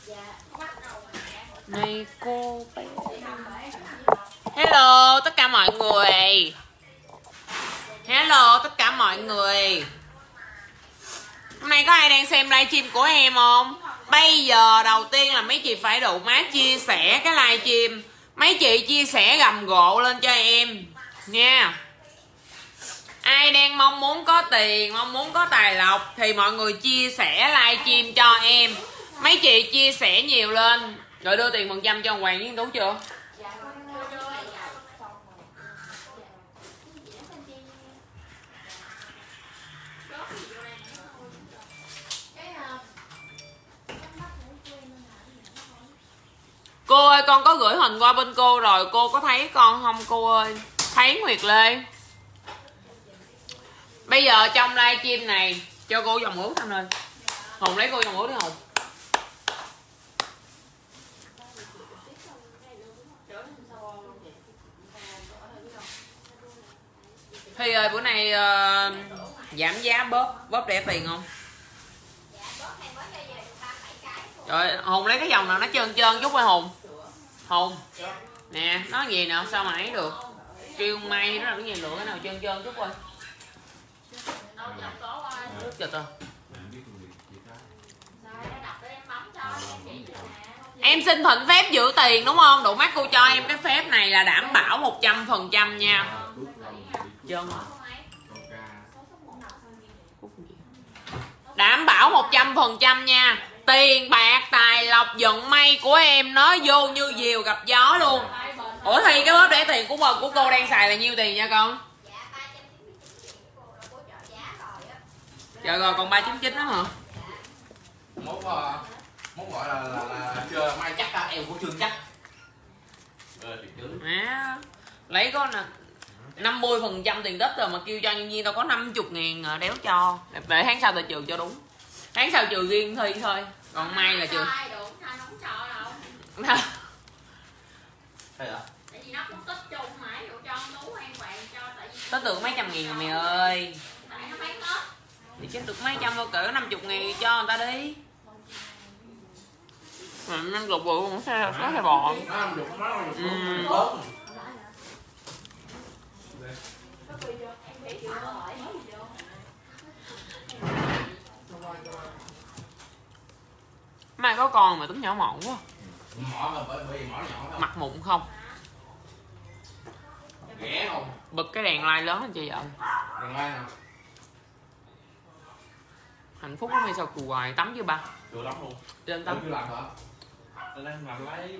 Này cô bé. Hello tất cả mọi người. Hello tất cả mọi người. Hôm nay có ai đang xem livestream của em không? Bây giờ đầu tiên là mấy chị phải đụ má chia sẻ cái livestream. Mấy chị chia sẻ rầm rộ lên cho em nha. Ai đang mong muốn có tiền, mong muốn có tài lộc thì mọi người chia sẻ livestream cho em. Mấy chị chia sẻ nhiều lên. Rồi đưa tiền phần trăm cho Hoàng với Tú chưa? Cô ơi con có gửi hình qua bên cô rồi, cô có thấy con không cô ơi? Thấy Nguyệt Lê. Bây giờ trong livestream này cho cô dòng ướt anh ơi. Hùng lấy cô dòng ướt đi Hùng. Thi ơi bữa nay giảm giá bóp rẻ tiền không? Rồi Hùng lấy cái dòng nào nó trơn trơn chút coi Hùng. Hùng nè nó gì nào sao mà ấy được, kêu may nó là cái gì lựa cái nào trơn trơn chút coi. Nước cho tôi. Em xin thỉnh phép giữ tiền đúng không? Đủ mắt cô cho em cái phép này là đảm bảo 100% nha. Trơn đảm bảo 100% nha. Tiền bạc tài lộc vận may của em nó vô như diều gặp gió luôn. Ủa thì cái bóp để tiền của cô đang xài là nhiêu tiền nha con? Dạ rồi còn 399 đó hả? Mốt gọi là chưa may chắc á, em cũng chưa chắc. Lấy có nè 50% tiền đất rồi mà kêu cho nhân viên tao có 50.000 đéo cho. Để tháng sau tao trừ cho đúng. Tháng sau trừ riêng Thi thôi. Còn may là trừ. Tích được mấy trăm nghìn rồi mày ơi. Thì chết được mấy trăm thôi cỡ 50.000 cho người ta đi. Năm chục bự cũng xe có xe bò. Mai có con mà tính nhỏ mọn quá. Mặt mụn không? Bật cái đèn light lớn lên cho vợ. Đèn light nào? Hạnh phúc lắm hay sao cù hoài, tắm chưa ba? Chưa lắm luôn. Lên tắm. Chưa làm hả? Lên làm lấy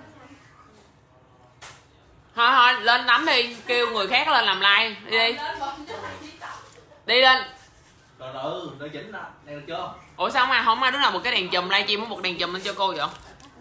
Thôi lên tắm đi, kêu người khác lên làm like đi. Đi lên. Đợi chỉnh đó, đây được chưa? Ủa sao mà không ai đứa nào một cái đèn chùm livestream có một đèn chùm lên cho cô vậy?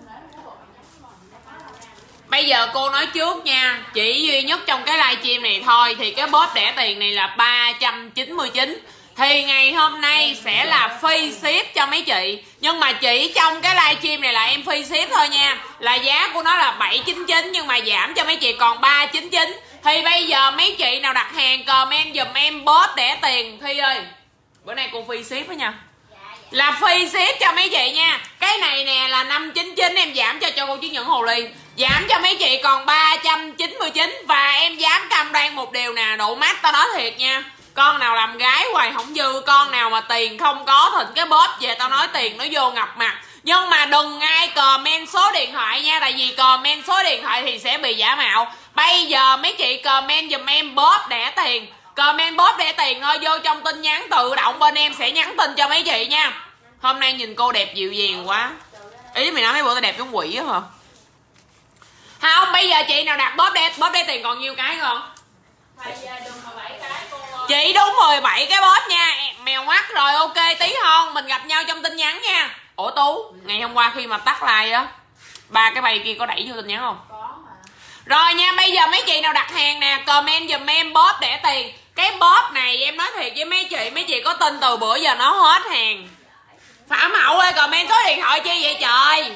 Bây giờ cô nói trước nha, chỉ duy nhất trong cái livestream này thôi thì cái bóp đẻ tiền này là 399. Thì ngày hôm nay sẽ là free ship cho mấy chị. Nhưng mà chỉ trong cái livestream này là em free ship thôi nha. Là giá của nó là 799 nhưng mà giảm cho mấy chị còn 399. Thì bây giờ mấy chị nào đặt hàng comment dùm em bóp đẻ tiền Thi ơi. Bữa nay cô free ship đó nha. Là free ship cho mấy chị nha. Cái này nè là 599 em giảm cho cô chứng nhận hồ ly. Giảm cho mấy chị còn 399. Và em dám cam đoan một điều nè, độ mắt tao nói thiệt nha. Con nào làm gái hoài không dư, con nào mà tiền không có thịnh cái bóp về tao nói tiền nó vô ngập mặt. Nhưng mà đừng ai comment số điện thoại nha, tại vì comment số điện thoại thì sẽ bị giả mạo. Bây giờ mấy chị comment dùm em bóp đẻ tiền. Comment bóp đẻ tiền thôi, vô trong tin nhắn tự động bên em sẽ nhắn tin cho mấy chị nha. Hôm nay nhìn cô đẹp dịu dàng quá. Ý mày nói mấy bữa tao đẹp giống quỷ á hả? Không, bây giờ chị nào đặt bóp đẻ tiền còn nhiêu cái không? Chị đúng 17 cái bóp nha. Mèo mắt rồi, ok tí không? Mình gặp nhau trong tin nhắn nha. Ủa Tú, ngày hôm qua khi mà tắt like á, 3 cái bay kia có đẩy vô tin nhắn không? Rồi nha, bây giờ mấy chị nào đặt hàng nè, comment dùm em bóp đẻ tiền. Cái bóp này em nói thiệt với mấy chị có tin từ bữa giờ nó hết hàng. Phạm Hậu ơi, comment số điện thoại chi vậy trời?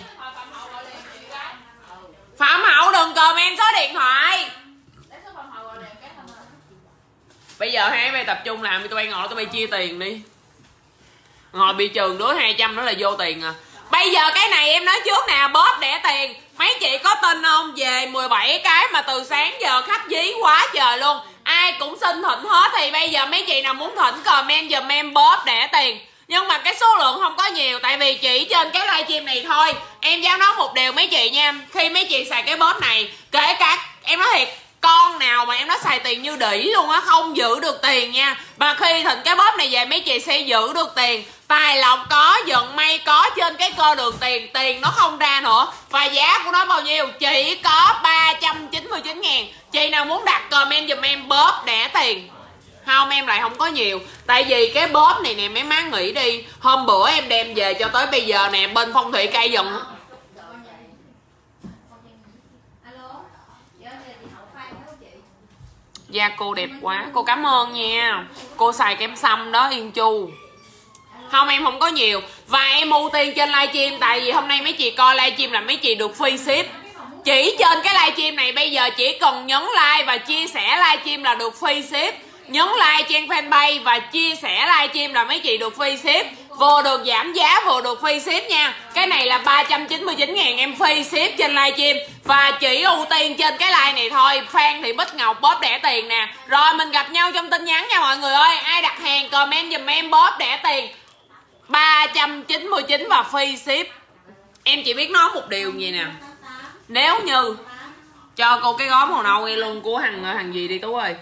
Phạm Hậu đừng comment số điện thoại. Bây giờ hai bay tập trung làm, tụi bay ngồi tụi bay chia tiền đi. Ngồi bị trường đứa 200 nữa là vô tiền à. Bây giờ cái này em nói trước nè, bóp đẻ tiền. Mấy chị có tin không? Về 17 cái mà từ sáng giờ khách dí quá trời luôn. Ai cũng xin thịnh hết. Thì bây giờ mấy chị nào muốn thịnh comment giùm em bóp đẻ tiền. Nhưng mà cái số lượng không có nhiều. Tại vì chỉ trên cái livestream này thôi. Em dám nói một điều mấy chị nha. Khi mấy chị xài cái bóp này, kể cả em nói thiệt, con nào mà em nói xài tiền như đỉ luôn á, không giữ được tiền nha. Mà khi thịnh cái bóp này về mấy chị sẽ giữ được tiền. Tài lộc có, vận may có, trên cái cơ đường tiền, tiền nó không ra nữa. Và giá của nó bao nhiêu? Chỉ có 399.000. Chị nào muốn đặt comment giùm em bóp đẻ tiền. Không, em lại không có nhiều. Tại vì cái bóp này nè mấy má nghĩ đi, hôm bữa em đem về cho tới bây giờ nè, bên phong thủy cây dần. Da cô đẹp quá, cô cảm ơn nha. Cô xài kem xăm đó Yên Chu. Không, em không có nhiều. Và em ưu tiên trên livestream. Tại vì hôm nay mấy chị coi livestream là mấy chị được free ship. Chỉ trên cái livestream này bây giờ chỉ cần nhấn like và chia sẻ livestream là được free ship. Nhấn like trang fanpage và chia sẻ livestream là mấy chị được free ship. Vừa được giảm giá vừa được free ship nha. Cái này là 399.000 em free ship trên livestream. Và chỉ ưu tiên trên cái live này thôi. Phan Thị Bích Ngọc bóp đẻ tiền nè. Rồi mình gặp nhau trong tin nhắn nha mọi người ơi. Ai đặt hàng comment giùm em bóp đẻ tiền 399 và free ship. Em chỉ biết nói một điều gì nè. Nếu như cho cô cái gói màu nâu nghe luôn của hàng gì đi Tú ơi.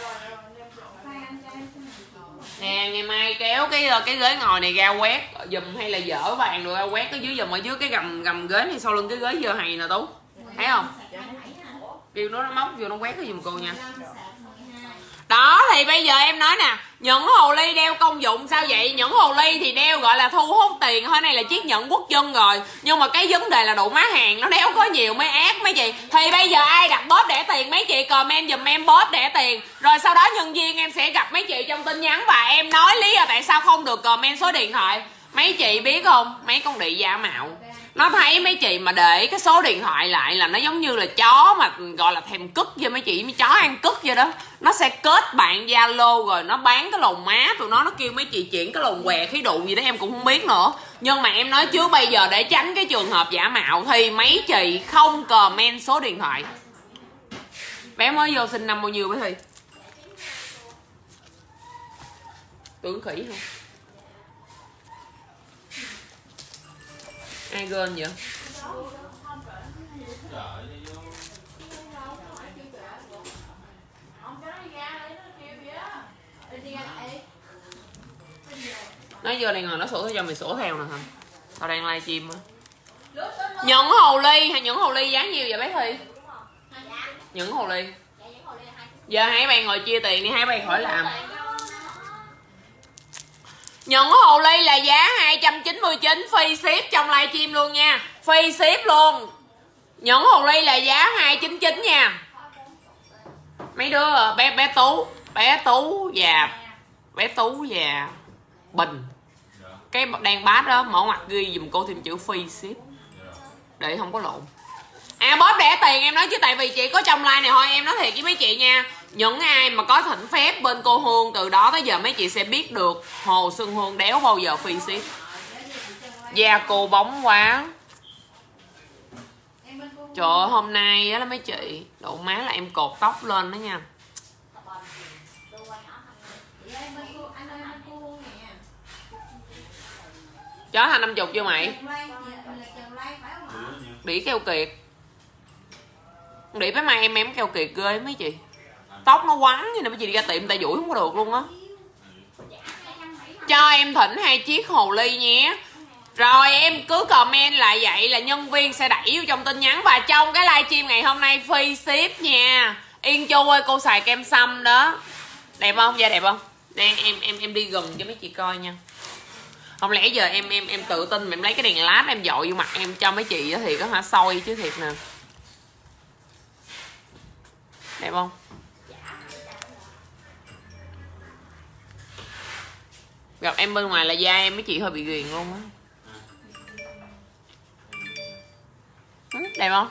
Nè, ngày mai kéo cái ghế ngồi này ra quét giùm, hay là dỡ vàng rồi ra quét cái dưới giùm, ở dưới cái gầm ghế này sau lưng cái ghế dơ hầy nè Tú. Thấy không? Điều nó móc vô nó quét cái giùm cô nha. Đó thì bây giờ em nói nè, nhẫn hồ ly đeo công dụng sao vậy? Nhẫn hồ ly thì đeo gọi là thu hút tiền thôi, này là chiếc nhẫn quốc dân rồi. Nhưng mà cái vấn đề là độ má hàng nó đeo có nhiều mới ác mấy chị. Thì bây giờ ai đặt bóp đẻ tiền mấy chị comment giùm em bóp đẻ tiền. Rồi sau đó nhân viên em sẽ gặp mấy chị trong tin nhắn và em nói lý do tại sao không được comment số điện thoại. Mấy chị biết không? Mấy con đĩ giả mạo nó thấy mấy chị mà để cái số điện thoại lại là nó giống như là chó mà gọi là thèm cứt với mấy chị, mấy chó ăn cứt vậy đó. Nó sẽ kết bạn Zalo rồi nó bán cái lồng má tụi nó kêu mấy chị chuyển cái lồng què khí đụ gì đó em cũng không biết nữa. Nhưng mà em nói trước bây giờ để tránh cái trường hợp giả mạo thì mấy chị không comment số điện thoại. Bé mới vô sinh năm bao nhiêu bé Thi? Tưởng khỉ không? Ai gên vậy? Nói vô đây ngồi nó sổ cho mày sổ theo nè hả? Tao đang livestream á. Nhẫn hồ ly hay nhẫn hồ ly giá nhiêu vậy bé Thi? Nhẫn hồ ly. Giờ hai bạn ngồi chia tiền đi, hai bạn khỏi làm. Nhẫn hồ ly là giá 299 free ship trong livestream luôn nha. Free ship luôn. Nhẫn hồ ly là giá 299 nha. Mấy đứa bé Tú và Bình. Cái đang bát đó mở ngoặc ghi dùm cô thêm chữ free ship. Để không có lộn. À bóp đẻ tiền em nói chứ tại vì chỉ có trong like này thôi, em nói thiệt với mấy chị nha. Những ai mà có thỉnh phép bên cô Hương từ đó tới giờ mấy chị sẽ biết được Hồ Xuân Hương đéo bao giờ free ship. Da cô bóng quá. Trời ơi hôm nay á mấy chị, độ má là em cột tóc lên đó nha. Chó thành 50 chưa mày? Đĩ keo kiệt. Đĩ bé mai em keo kiệt ghê mấy chị. Tóc nó quắn như này mấy chị đi ra tiệm tay duỗi không có được luôn á. Cho em thỉnh 2 chiếc hồ ly nhé. Rồi em cứ comment lại vậy là nhân viên sẽ đẩy vô trong tin nhắn. Và trong cái livestream ngày hôm nay free ship nha. Yên Chu ơi cô xài kem xăm đó. Đẹp không? Da đẹp không? Đây em đi gần cho mấy chị coi nha. Không lẽ giờ em tự tin mà em lấy cái đèn led em dội vô mặt em cho mấy chị thì có hả soi chứ thiệt nè. Đẹp không? Gặp em bên ngoài là da em mấy chị hơi bị ghiền luôn á. Đẹp không?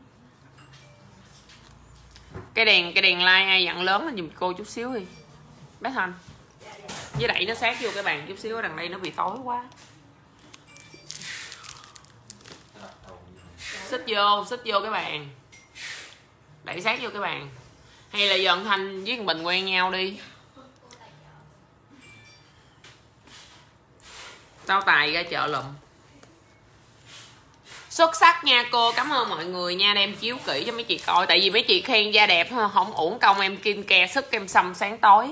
Cái đèn light ai dặn lớn lên giùm cô chút xíu đi. Bé Thanh. Với đẩy nó sát vô cái bàn chút xíu, đằng đây nó bị tối quá. Xích vô cái bàn. Đẩy sát vô cái bàn. Hay là giờ Thanh với Bình quen nhau đi. Tao tài ra chợ lụm. Xuất sắc nha cô, cảm ơn mọi người nha, đem chiếu kỹ cho mấy chị coi. Tại vì mấy chị khen da đẹp không uổng công em kim ke sức kem xăm sáng tối.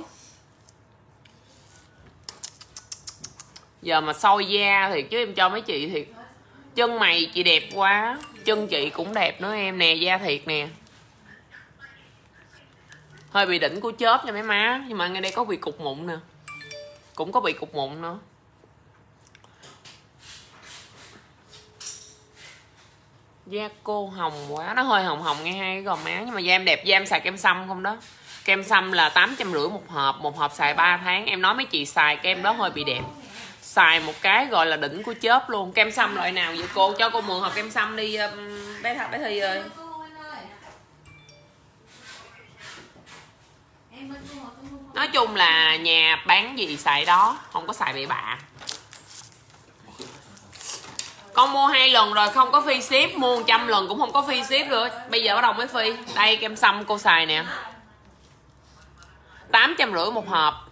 Giờ mà soi da thiệt chứ em cho mấy chị thiệt. Chân mày chị đẹp quá, chân chị cũng đẹp nữa em nè, da thiệt nè. Hơi bị đỉnh của chớp nha mấy má, nhưng mà ngay đây có bị cục mụn nè. Cũng có bị cục mụn nữa. Da cô hồng quá, nó hơi hồng hồng ngay hai cái gò má. Nhưng mà da em đẹp, da em xài kem xăm không đó. Kem xăm là 850 một hộp xài 3 tháng. Em nói mấy chị xài kem đó hơi bị đẹp. Xài một cái gọi là đỉnh của chớp luôn. Kem xăm loại nào vậy cô? Cho cô mượn hộp kem xăm đi bé Thi ơi. Nói chung là nhà bán gì xài đó, không có xài bậy bạ. Con mua 2 lần rồi không có free ship, mua 100 lần cũng không có free ship nữa. Bây giờ bắt đầu mới free. Đây kem xăm cô xài nè, 850 một hộp.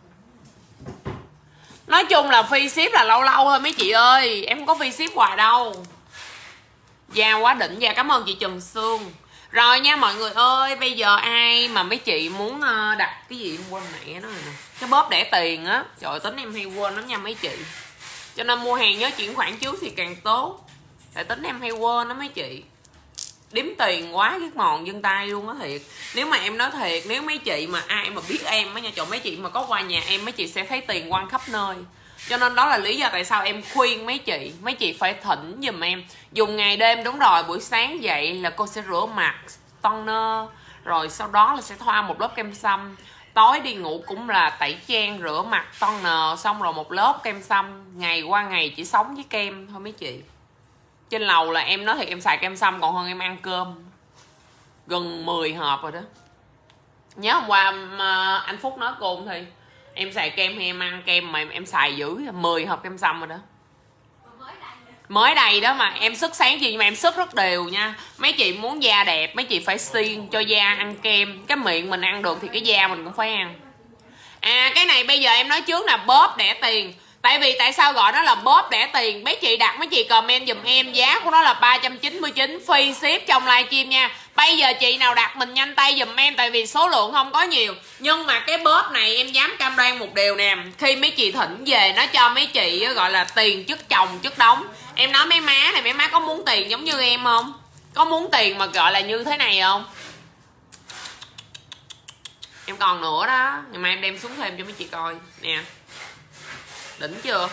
Nói chung là free ship là lâu lâu thôi mấy chị ơi, em không có free ship hoài đâu. Da quá đỉnh da, cảm ơn chị Trần Sương. Rồi nha mọi người ơi, bây giờ ai mà mấy chị muốn đặt cái gì em quên mẹ nó rồi nè, cái bóp đẻ tiền á. Trời, tính em hay quên lắm nha mấy chị, cho nên mua hàng nhớ chuyển khoản trước thì càng tốt. Tại tính em hay quên đó mấy chị, đếm tiền quá cái mòn dân tay luôn á thiệt. Nếu mà em nói thiệt, nếu mấy chị mà ai mà biết em á nha, trời, mấy chị mà có qua nhà em mấy chị sẽ thấy tiền quăng khắp nơi. Cho nên đó là lý do tại sao em khuyên mấy chị phải thỉnh giùm em. Dùng ngày đêm, đúng rồi, buổi sáng dậy là cô sẽ rửa mặt toner, rồi sau đó là sẽ thoa một lớp kem xăm. Tối đi ngủ cũng là tẩy trang, rửa mặt toner, xong rồi một lớp kem xăm. Ngày qua ngày chỉ sống với kem thôi mấy chị. Trên lầu là em nói thiệt em xài kem xăm còn hơn em ăn cơm. Gần 10 hộp rồi đó. Nhớ hôm qua anh Phúc nói cô thì em xài kem hay em ăn kem mà em xài dữ 10 hộp kem xăm rồi đó. Mới đầy đó mà em sức sáng gì nhưng mà em sức rất đều nha. Mấy chị muốn da đẹp mấy chị phải siêng cho da ăn kem. Cái miệng mình ăn được thì cái da mình cũng phải ăn. À cái này bây giờ em nói trước là bóp đẻ tiền. Tại sao gọi nó là bóp đẻ tiền? Mấy chị đặt mấy chị comment dùm em, giá của nó là 399 free ship trong livestream nha. Bây giờ chị nào đặt mình nhanh tay dùm em, tại vì số lượng không có nhiều. Nhưng mà cái bóp này em dám cam đoan một điều nè, khi mấy chị thỉnh về nó cho mấy chị gọi là tiền chất chồng chất đống. Em nói mấy má này, mấy má có muốn tiền giống như em không? Có muốn tiền mà gọi là như thế này không? Em còn nữa đó, nhưng mà em đem xuống thêm cho mấy chị coi nè. Đỉnh chưa?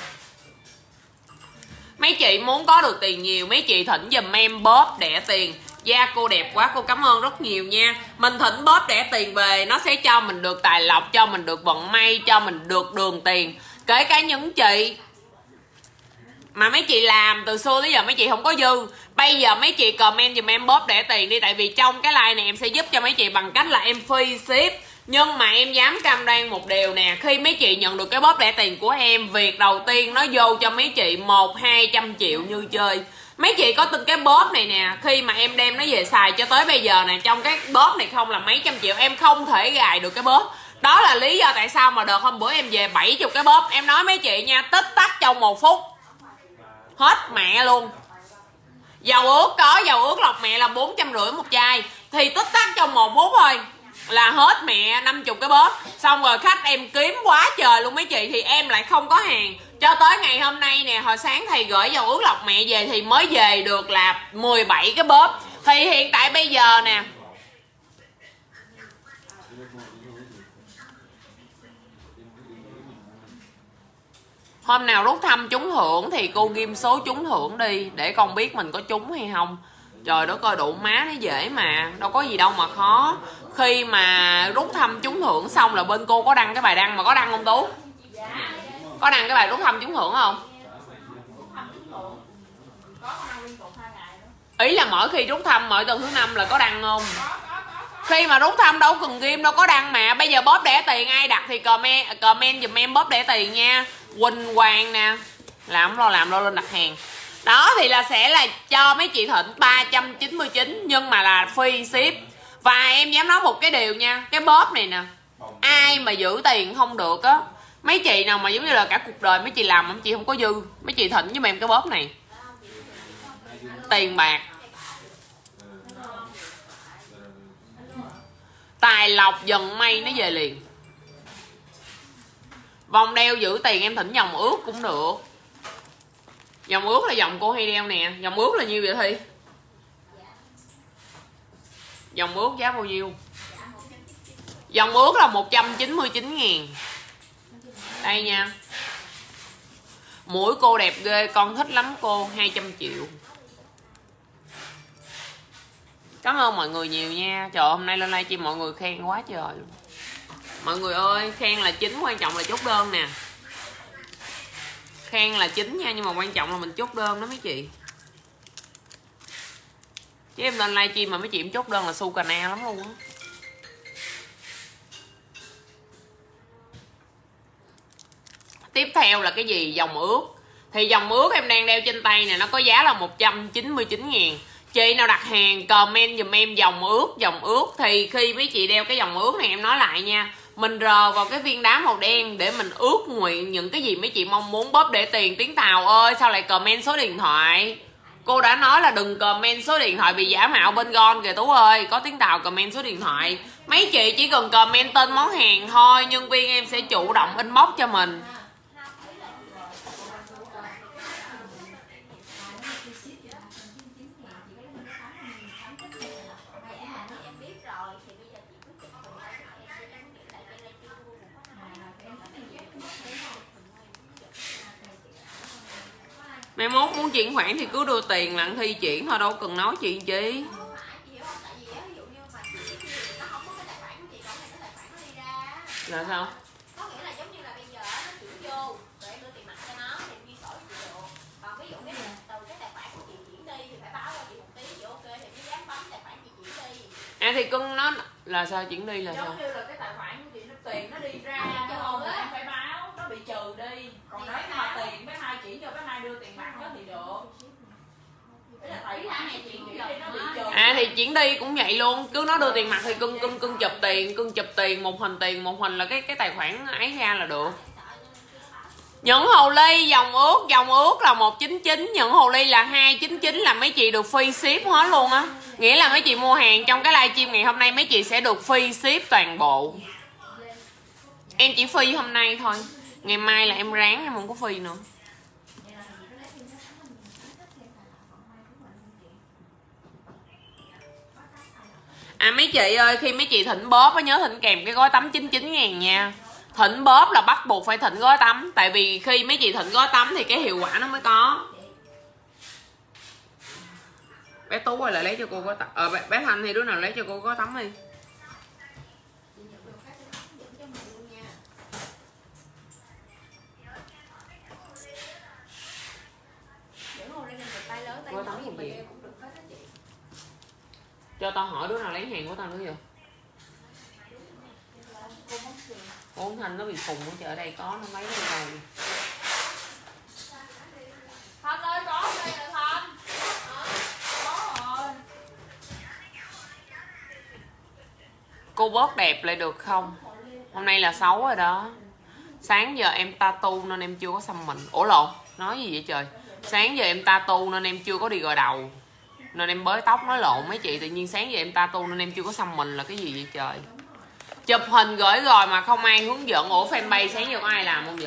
Mấy chị muốn có được tiền nhiều, mấy chị thỉnh giùm em bóp đẻ tiền. Da cô đẹp quá, cô cảm ơn rất nhiều nha. Mình thỉnh bóp đẻ tiền về, nó sẽ cho mình được tài lộc, cho mình được vận may, cho mình được đường tiền. Kể cả những chị mà mấy chị làm từ xưa tới giờ mấy chị không có dư, bây giờ mấy chị comment giùm em bóp đẻ tiền đi. Tại vì trong cái like này em sẽ giúp cho mấy chị bằng cách là em free ship. Nhưng mà em dám cam đoan một điều nè, khi mấy chị nhận được cái bóp đẻ tiền của em, việc đầu tiên nó vô cho mấy chị 100-200 triệu như chơi. Mấy chị có tin cái bóp này nè, khi mà em đem nó về xài cho tới bây giờ nè, trong cái bóp này không là mấy trăm triệu, em không thể gài được cái bóp. Đó là lý do tại sao mà đợt hôm bữa em về 70 cái bóp. Em nói mấy chị nha, tích tắc trong 1 phút hết mẹ luôn. Dầu ướt có, dầu ướt lọc mẹ là 450 một chai, thì tích tắc trong 1 phút thôi là hết mẹ 50 cái bóp. Xong rồi khách em kiếm quá trời luôn mấy chị, thì em lại không có hàng. Cho tới ngày hôm nay nè, hồi sáng thầy gửi dầu ướt lọc mẹ về thì mới về được là 17 cái bóp. Thì hiện tại bây giờ nè, hôm nào rút thăm trúng thưởng thì cô ghim số trúng thưởng đi, để con biết mình có trúng hay không. Trời đất ơi, đụ má nó dễ mà, đâu có gì đâu mà khó. Khi mà rút thăm trúng thưởng xong là bên cô có đăng cái bài đăng, mà có đăng không Tú? Có đăng cái bài rút thăm trúng thưởng không? Ý là mỗi khi rút thăm mỗi tuần thứ 5 là có đăng không? Khi mà rút thăm đâu cần ghim, đâu có đăng mà. Bây giờ bóp đẻ tiền ai đặt thì comment giùm em bóp đẻ tiền nha. Quỳnh Hoàng nè, làm lo lên đặt hàng. Đó thì là sẽ là cho mấy chị Thịnh 399 nhưng mà là free ship. Và em dám nói một cái điều nha, cái bóp này nè, ai mà giữ tiền không được á, mấy chị nào mà giống như là cả cuộc đời mấy chị làm mấy chị không có dư, mấy chị Thịnh với em cái bóp này tiền bạc tài lộc dần may nó về liền. Vòng đeo giữ tiền em Thịnh vòng ướt cũng được. Vòng ướt là vòng cô hay đeo nè. Vòng ướt là nhiêu vậy Thi? Vòng ướt giá bao nhiêu? Vòng ướt là 199.000. Đây nha. Mũi cô đẹp ghê, con thích lắm cô, 200 triệu. Cảm ơn mọi người nhiều nha. Trời, hôm nay lên livestream mọi người khen quá trời luôn. Mọi người ơi, khen là chính, quan trọng là chốt đơn nè. Khen là chính nha, nhưng mà quan trọng là mình chốt đơn đó mấy chị. Chứ em lên livestream mà mấy chị em chốt đơn là su cà na lắm luôn á. Tiếp theo là cái gì? Vòng ướt. Thì vòng ướt em đang đeo trên tay nè, nó có giá là 199.000. Chị nào đặt hàng comment dùm em vòng ướt. Thì khi mấy chị đeo cái vòng ướt này, em nói lại nha, mình rờ vào cái viên đá màu đen để mình ước nguyện những cái gì mấy chị mong muốn. Bóp để tiền Tiếng Tàu ơi, sao lại comment số điện thoại? Cô đã nói là đừng comment số điện thoại bị giả mạo bên Gon kìa Tú ơi. Có Tiếng Tàu comment số điện thoại. Mấy chị chỉ cần comment tên món hàng thôi, nhân viên em sẽ chủ động inbox cho mình. Mai mốt muốn chuyển khoản thì cứ đưa tiền lặng Thi chuyển thôi, đâu cần nói chuyện chi. Là sao? Có nghĩa là giống như là bây giờ nó chuyển vô rồi em đưa tiền mặt cho nó thì ghi sổ chuyển được. Còn ví dụ cái từ cái tài khoản của chị chuyển đi thì phải báo cho chị một tí, chị ok thì mới dám bấm tài khoản chị chuyển đi. À thì cưng nó là sao, chuyển đi là sao? Giống như là cái tài khoản của chị nó tiền nó đi ra chứ không em phải báo nó bị trừ đi. Còn nếu mà tiền bé Mai chuyển cho bé Mai đưa tiền mặt đó thì được. À thì chuyển đi cũng vậy luôn, cứ nó đưa tiền mặt thì cưng chụp tiền một hình là cái tài khoản ấy ra là được. Những hồ ly dòng ướt là 199, những hồ ly là 299 là mấy chị được free ship hết luôn á. Nghĩa là mấy chị mua hàng trong cái livestream ngày hôm nay mấy chị sẽ được free ship toàn bộ. Em chỉ free hôm nay thôi, ngày mai là em ráng em không có free nữa. À mấy chị ơi, khi mấy chị thỉnh bóp nhớ thỉnh kèm cái gói tắm 99.000 nha. Thỉnh bóp là bắt buộc phải thỉnh gói tắm. Tại vì khi mấy chị thỉnh gói tắm thì cái hiệu quả nó mới có. Bé Tú ơi lại lấy cho cô gói tắm. Bé Thanh thì đứa nào lấy cho cô gói tắm đi. Gói tắm gì vậy? Cho tao hỏi đứa nào lấy hàng của tao nữa vậy? Con Thanh nó bị khùng ở chợ đây có nó mấy cái này. Thanh ơi có đây là Thanh. Có rồi. Cô bớt đẹp lại được không? Hôm nay là xấu rồi đó. Sáng giờ em tattoo nên em chưa có xăm mình. Ủa lộn, nói gì vậy trời? Sáng giờ em tattoo nên em chưa có đi gội đầu, nên em bới tóc. Nói lộn mấy chị, tự nhiên sáng giờ em tattoo nên em chưa có xăm mình là cái gì vậy trời? Chụp hình gửi rồi mà không ai hướng dẫn. Ủa fanpage sáng giờ có ai làm không vậy?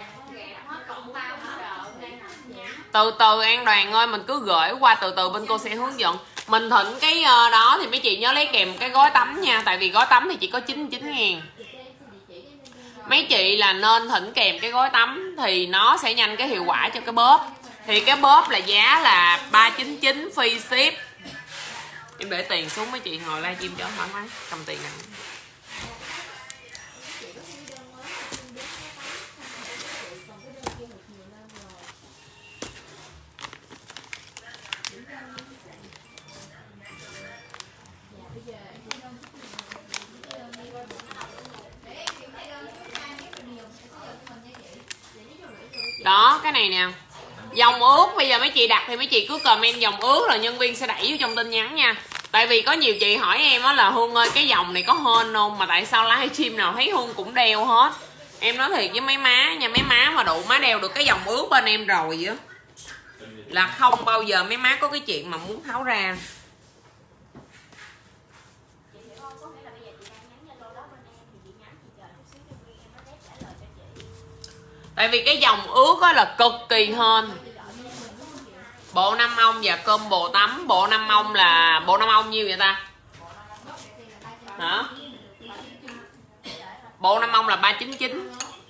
Từ từ An Đoàn ơi, mình cứ gửi qua từ từ bên cô sẽ hướng dẫn. Mình thỉnh cái đó thì mấy chị nhớ lấy kèm cái gói tắm nha. Tại vì gói tắm thì chỉ có 99.000. Mấy chị là nên thỉnh kèm cái gói tắm thì nó sẽ nhanh cái hiệu quả cho cái bóp. Thì cái bóp là giá là 399 free ship. Em để tiền xuống mấy chị ngồi livestream cho thoải mái, cầm tiền nè. Đó, cái này nè. Dòng ướt, bây giờ mấy chị đặt thì mấy chị cứ comment dòng ướt rồi nhân viên sẽ đẩy vô trong tin nhắn nha. Tại vì có nhiều chị hỏi em á là Hương ơi cái dòng này có hên không, mà tại sao livestream nào thấy Hương cũng đeo hết. Em nói thiệt với mấy má nha, mấy má mà đủ má đeo được cái dòng ướt bên em rồi á là không bao giờ mấy má có cái chuyện mà muốn tháo ra. Tại vì cái dòng ướt á là cực kỳ hên. Bộ 5 ong và combo tắm. Bộ 5 ong là bộ 5 ong nhiêu vậy ta? Hả? Bộ 5 ong là 399.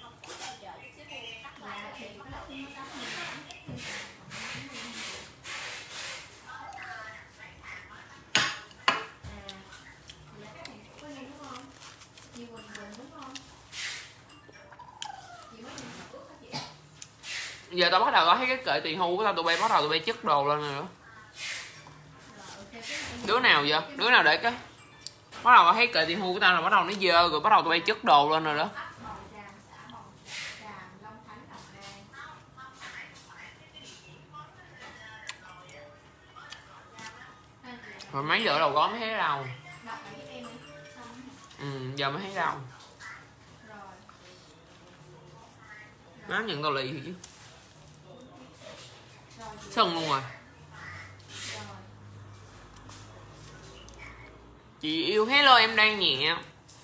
Giờ tao bắt đầu có thấy cái kệ tiền hưu của tao, tụi bay bắt đầu tụi bay chất đồ lên rồi nữa. Đứa nào vậy? Đứa nào để cái bắt đầu thấy kệ tiền hưu của tao là bắt đầu nó dơ rồi, bắt đầu tụi bay chất đồ lên rồi đó. Rồi mấy giờ đầu gói mới thấy đâu. Giờ mới thấy đâu. Nó nhận tao lì thì chứ. Sân luôn rồi. Chị yêu hello em đang nhẹ.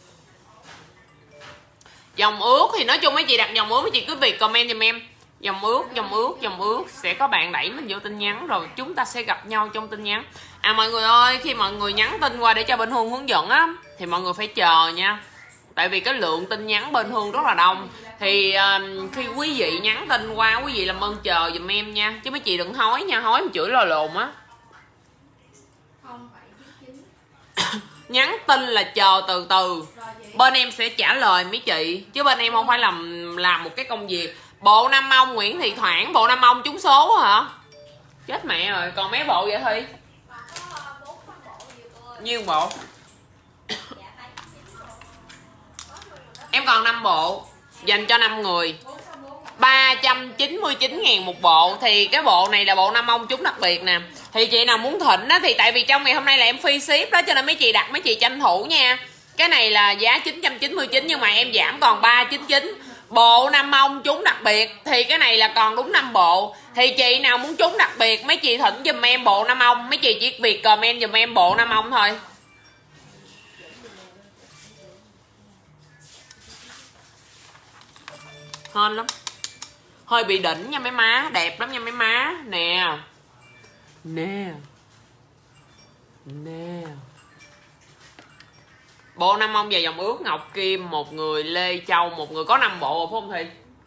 Dòng ướt thì nói chung mấy chị đặt dòng ướt mấy chị cứ việc comment giùm em. Dòng ướt sẽ có bạn đẩy mình vô tin nhắn rồi chúng ta sẽ gặp nhau trong tin nhắn. À mọi người ơi, khi mọi người nhắn tin qua để cho bên Hương hướng dẫn á thì mọi người phải chờ nha. Tại vì cái lượng tin nhắn bên Hương rất là đông. Thì khi quý vị nhắn tin qua quý vị làm ơn chờ giùm em nha. Chứ mấy chị đừng hối nha, hối mà chửi lò lồn á. Nhắn tin là chờ từ từ. Bên em sẽ trả lời mấy chị. Chứ bên em không phải làm một cái công việc. Bộ 5 ong Nguyễn Thị Thoảng. Bộ 5 ong trúng số hả? Chết mẹ rồi. Còn mấy bộ vậy Thi? Nhiêu bộ? Em còn 5 bộ. Dành cho 5 người 399.000 một bộ. Thì cái bộ này là bộ 5 ong trúng đặc biệt nè. Thì chị nào muốn thịnh á thì tại vì trong ngày hôm nay là em free ship đó, cho nên mấy chị đặt mấy chị tranh thủ nha. Cái này là giá 999 nhưng mà em giảm còn 399. Bộ 5 ong trúng đặc biệt thì cái này là còn đúng 5 bộ. Thì chị nào muốn trúng đặc biệt mấy chị thỉnh giùm em bộ 5 ong. Mấy chị chỉ việc comment giùm em bộ 5 ong thôi. Hên lắm. Hơi bị đỉnh nha mấy má. Đẹp lắm nha mấy má. Nè. Nè. Nè. Bộ 5 ong và dòng ướt Ngọc Kim. Một người Lê Châu. Một người có 5 bộ phải không Thi?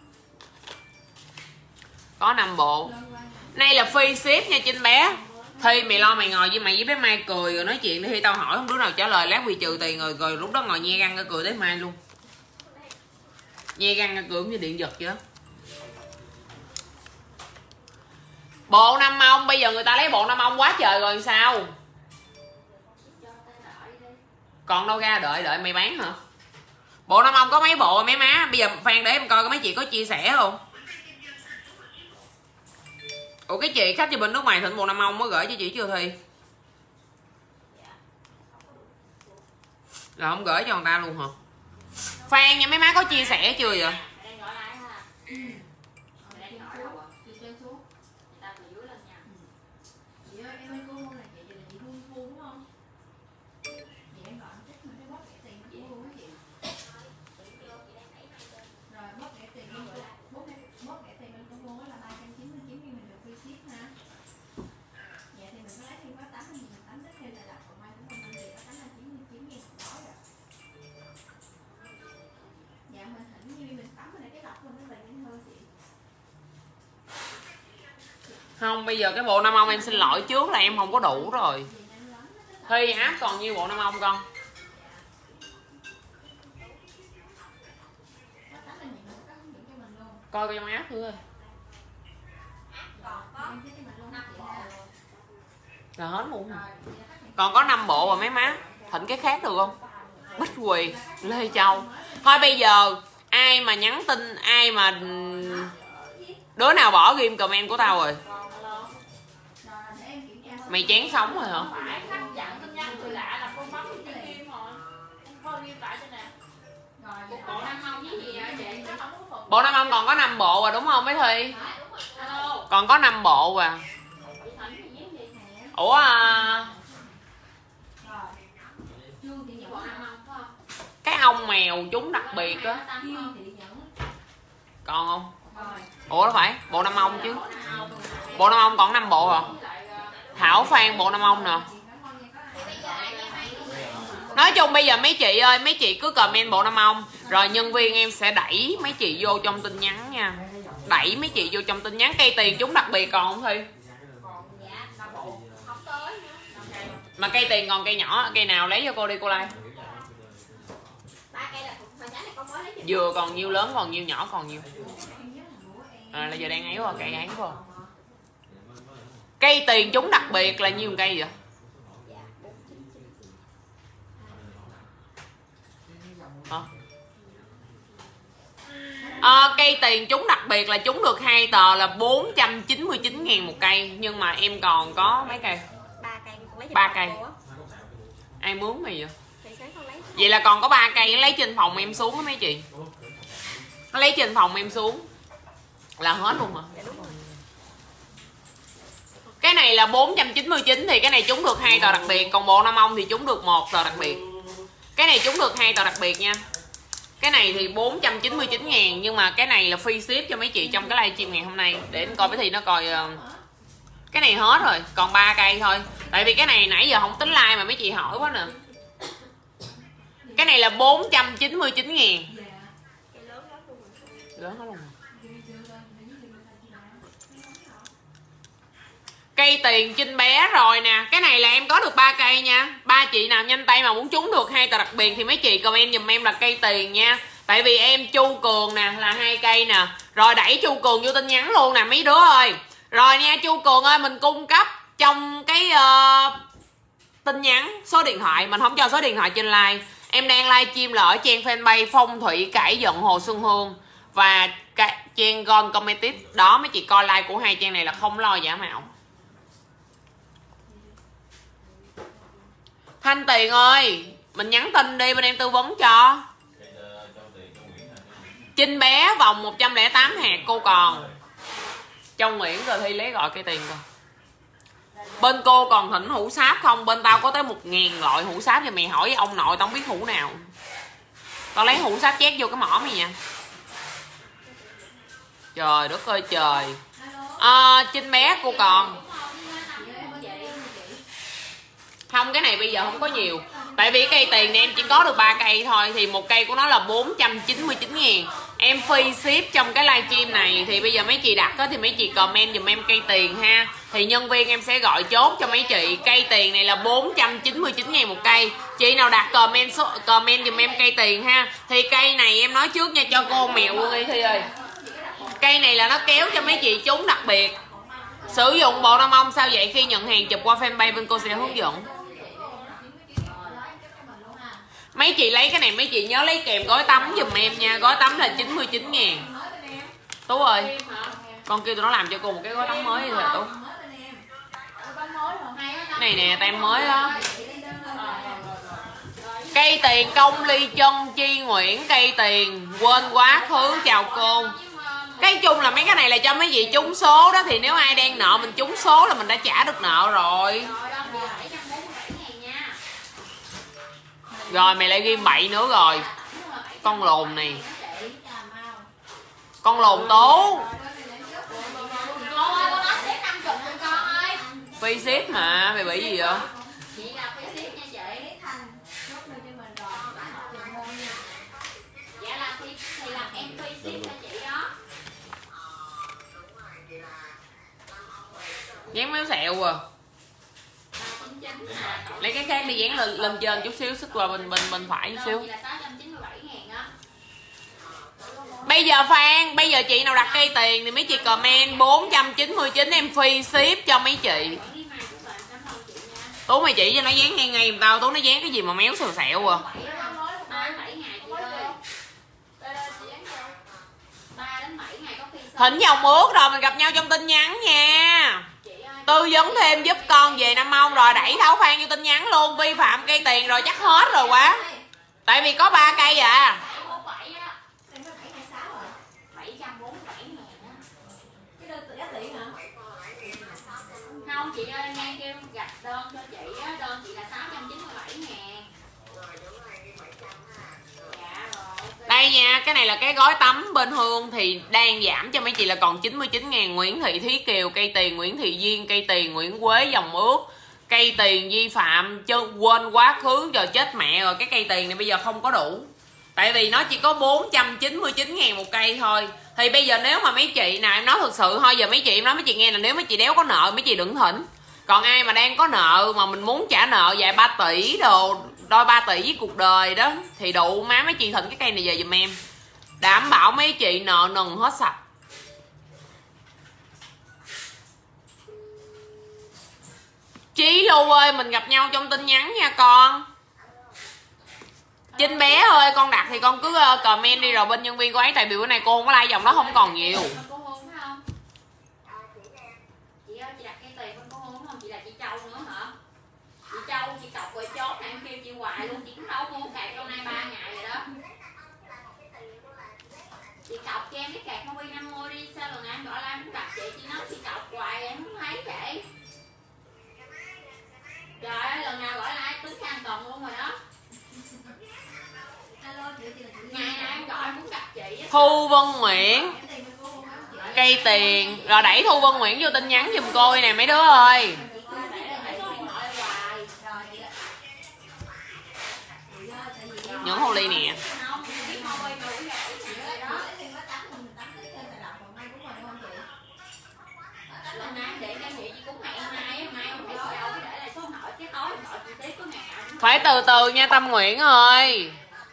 Có 5 bộ. Nay là free ship nha Trinh bé. Thi mày lo mày ngồi với mày với bé Mai cười rồi nói chuyện đi. Thi tao hỏi không đứa nào trả lời lát vì trừ tiền rồi lúc đó ngồi nhe răng ra cười tới mai luôn. Nhe răng ra cười cũng như điện giật chứ. Bộ 5 ong bây giờ người ta lấy bộ 5 ong quá trời rồi sao? Còn đâu ra đợi mày bán hả? Bộ 5 ong có mấy bộ mấy má? Bây giờ Phan để em coi có mấy chị có chia sẻ không? Ủa cái chị khách cho bên nước ngoài thịnh bộ 5 ong mới gửi cho chị chưa Thi? Là không gửi cho người ta luôn hả? Phan nha mấy má có chia sẻ chưa vậy? Không, bây giờ cái bộ 5 ong em xin lỗi trước là em không có đủ rồi. Thi áp còn nhiêu bộ 5 ong con? Coi coi trong áp thử ơi. Là hết luôn hả? Còn có 5 bộ rồi mấy má. Thịnh cái khác được không? Bích Quỳ, Lê Châu. Thôi bây giờ ai mà nhắn tin, ai mà Đứa nào bỏ ghim comment của tao rồi? Mày chán sống rồi hả? Phải khách chặn tin nhắn người lạ là con bấm cái kim rồi. Con ghi tại trên nè. Rồi bộ Nam Ông với gì vậy chị? Nó không có phần. Bộ Nam Ông còn có 5 bộ rồi đúng không mấy Thi? Alo. Còn có 5 bộ à. Ủa cái ông mèo chúng đặc biệt á còn không? Ủa đó phải bộ Nam Ông chứ. Bộ Nam Ông còn 5 bộ à? Thảo Phan bộ Nam Ông nè. Nói chung bây giờ mấy chị ơi, mấy chị cứ comment bộ Nam Ông rồi nhân viên em sẽ đẩy mấy chị vô trong tin nhắn nha. Đẩy mấy chị vô trong tin nhắn. Cây tiền chúng đặc biệt còn không Thi? Mà cây tiền còn cây nhỏ, cây nào lấy cho cô đi cô Lai. Vừa còn nhiêu, lớn còn nhiêu, nhỏ còn nhiêu. À là giờ đang ấy rồi, cây ấy rồi. Cây tiền chúng đặc biệt là nhiêu cây vậy? Cây tiền chúng đặc biệt là chúng được 2 tờ là 499.000 một cây. Nhưng mà em còn có mấy cây? 3 cây. Ai mướn mày vậy? Vậy là còn có 3 cây. Nó lấy trên phòng em xuống đó mấy chị. Nó lấy trên phòng em xuống là hết luôn hả? Cái này là 499 thì cái này trúng được 2 tờ đặc biệt. Còn bộ Nam Ông thì trúng được 1 tờ đặc biệt. Cái này trúng được 2 tờ đặc biệt nha. Cái này thì 499.000. Nhưng mà cái này là free ship cho mấy chị trong cái livestream ngày hôm nay. Để em coi với Thi nó coi. Cái này hết rồi, còn 3 cây thôi. Tại vì cái này nãy giờ không tính like mà mấy chị hỏi quá nè. Cái này là 499.000. Lớn hết luôn. Cây tiền Trinh bé rồi nè. Cái này là em có được 3 cây nha. 3 chị nào nhanh tay mà muốn trúng được 2 tờ đặc biệt thì mấy chị comment giùm em là cây tiền nha. Tại vì em Chu Cường nè là 2 cây nè. Rồi đẩy Chu Cường vô tin nhắn luôn nè mấy đứa ơi. Rồi nha Chu Cường ơi, mình cung cấp trong cái tin nhắn số điện thoại. Mình không cho số điện thoại trên live. Em đang live stream là ở trang fanpage Phong Thủy Cải Vận Hồ Xuân Hương và trang Gon Comedy. Đó mấy chị coi live của hai trang này là không lo giả mạo. Thanh Tiền ơi, mình nhắn tin đi bên em tư vấn cho. Trinh bé vòng 108 hạt cô còn. Châu Nguyễn rồi Thi lấy gọi cây tiền coi. Bên cô còn thỉnh hũ sáp không? Bên tao có tới 1000 loại hũ sáp. Và mày hỏi với ông nội tao không biết hũ nào. Tao lấy hũ sáp chét vô cái mỏ mày nha. Trời đất ơi trời. Trinh bé cô còn. Không, cái này bây giờ không có nhiều. Tại vì cây tiền này em chỉ có được 3 cây thôi. Thì một cây của nó là 499.000. Em free ship trong cái livestream này. Thì bây giờ mấy chị đặt đó, thì mấy chị comment dùm em cây tiền ha. Thì nhân viên em sẽ gọi chốt cho mấy chị. Cây tiền này là 499.000 một cây. Chị nào đặt comment dùm em cây tiền ha. Thì cây này em nói trước nha, cho cô mèo luôn đi Thi ơi. Cây này là nó kéo cho mấy chị trúng đặc biệt. Sử dụng bộ Nam Ông sao vậy? Khi nhận hàng chụp qua fanpage bên cô sẽ hướng dẫn. Mấy chị lấy cái này mấy chị nhớ lấy kèm gói tắm giùm em nha. Gói tắm là 99.000. Tú ơi, con kêu tụi nó làm cho cô một cái gói tắm mới rồi Tú. Này nè, tem mới đó. Cây tiền Công Ly Chân Chi Nguyễn. Cây tiền Quên Quá Khứ chào cô. Cái chung là mấy cái này là cho mấy chị trúng số đó. Thì nếu ai đang nợ mình trúng số là mình đã trả được nợ rồi. Rồi mày lại ghi bậy nữa rồi. Con lồn này. Con lồn Tú. Free ship mà, mày bị gì vậy? Dán méo sẹo à. Lấy cái khác đi, dán lên trên chút xíu, xích qua bên phải chút xíu. Bây giờ Phan, bây giờ chị nào đặt cây tiền thì mấy chị comment 499 em free ship cho mấy chị. Tú mày chỉ cho nó dán ngay ngay giùm tao. Tú nó dán cái gì mà méo sèo sẹo à. Thỉnh dòng ước rồi mình gặp nhau trong tin nhắn nha. Tư vấn thêm giúp con về Nam Mông rồi đẩy Thảo Phan vô tin nhắn luôn. Vi phạm cây tiền rồi chắc hết rồi quá. Tại vì có 3 cây à. Không chị ơi, đang kêu gặp đơn cho chị á, đơn chị là 697.000. Dạ rồi. Đây nha, cái này là cái gói tắm bên Hương thì đang giảm cho mấy chị là còn 99.000. Nguyễn Thị Thúy Kiều, cây tiền Nguyễn Thị Duyên, cây tiền Nguyễn Quế dòng ước, cây tiền vi phạm chứ quên quá khứ giờ chết mẹ rồi. Cái cây tiền này bây giờ không có đủ. Tại vì nó chỉ có 499.000 một cây thôi. Thì bây giờ nếu mà mấy chị nào em nói thực sự thôi, giờ mấy chị em nói mấy chị nghe là nếu mấy chị đéo có nợ mấy chị đừng thỉnh. Còn ai mà đang có nợ mà mình muốn trả nợ vài 3 tỷ đồ, đôi 3 tỷ với cuộc đời đó thì đủ má mấy chị thỉnh cái cây này về giùm em. Đảm bảo mấy chị nợ nần hết sạch. Chí Lưu ơi, mình gặp nhau trong tin nhắn nha con. Trinh bé ơi, con đặt thì con cứ comment đi rồi bên nhân viên của ấy. Tại vì bữa nay cô không có like dòng đó không còn nhiều. Cô Hương phải không? Chị ơi, chị đặt cây tiền bên cô Hương không? Chị là chị Châu nữa hả? Chị Châu, chị cọc rồi chốt này em kêu chị hoài luôn. Chị cũng đâu mua cạc trong nay 3 ngày rồi đó. Chị cọc cho em cái cạc Mobi 50 đi. Sao lần nào em gọi là em cũng gặp chị nói chị cọc hoài em không thấy vậy. Trời ơi, lần nào gọi lại tính sang tuần luôn rồi đó. Ngày nào em gọi em cũng gặp chị. Thu Vân Nguyễn, cây tiền rồi đẩy Thu Vân Nguyễn vô tin nhắn giùm cô nè mấy đứa ơi. Những hồ ly nè. Phải từ từ nha Tâm Nguyễn ơi.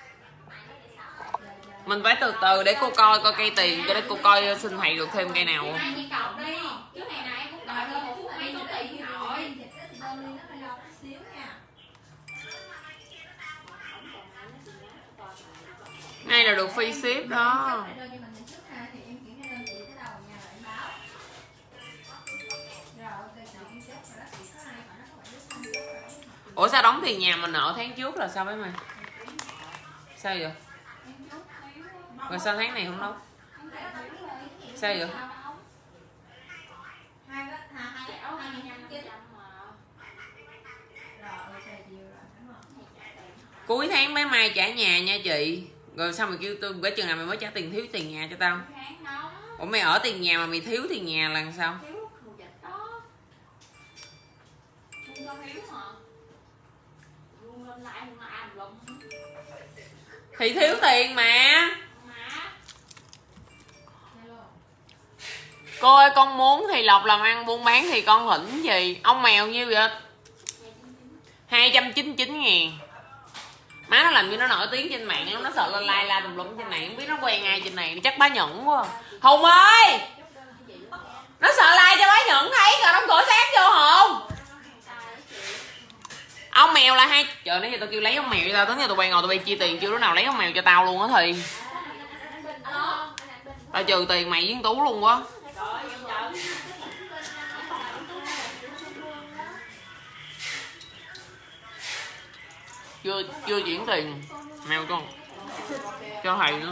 Mình phải từ từ để cô coi cây tiền, để cô coi xin thầy được thêm cây nào. Ngay là được free ship đó. Ủa sao đóng tiền nhà mình nợ tháng trước là sao với mày? Sao vậy? Rồi sao tháng này không đóng? Sao vậy? Cuối tháng mấy mai trả nhà nha chị. Rồi sao mày kêu tôi cái chừng nào mày mới trả tiền thiếu tiền nhà cho tao? Ủa mày ở tiền nhà mà mày thiếu tiền nhà là sao? Thì thiếu tiền mà. Cô ơi con muốn thì Lộc làm ăn buôn bán thì con thỉnh gì? Ông mèo nhiêu vậy? 299.000. Má nó làm như nó nổi tiếng trên mạng lắm. Nó sợ lên like la tùm lum trên này. Không biết nó quen ai trên này. Chắc bá Nhẫn quá. Hùng ơi, nó sợ like cho bá Nhẫn thấy rồi đóng cửa sáng vô Hùng. Ông mèo là hai. Trời nãy giờ tao kêu lấy ông mèo cho tao. Tới giờ tụi bay ngồi tụi bay chia tiền. Chưa đứa nào lấy ông mèo cho tao luôn á thì. Tao trừ tiền mày với Tú luôn quá. Chưa chuyển tiền mèo cho thầy nữa.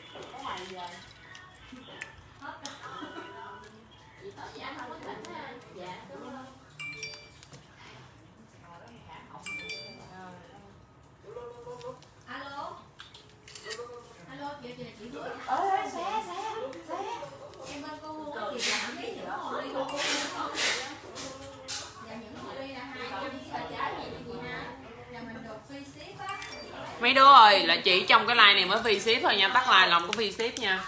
Mấy đứa ơi là chỉ trong cái like này mới free ship thôi nha, tắt like lòng có free ship nha.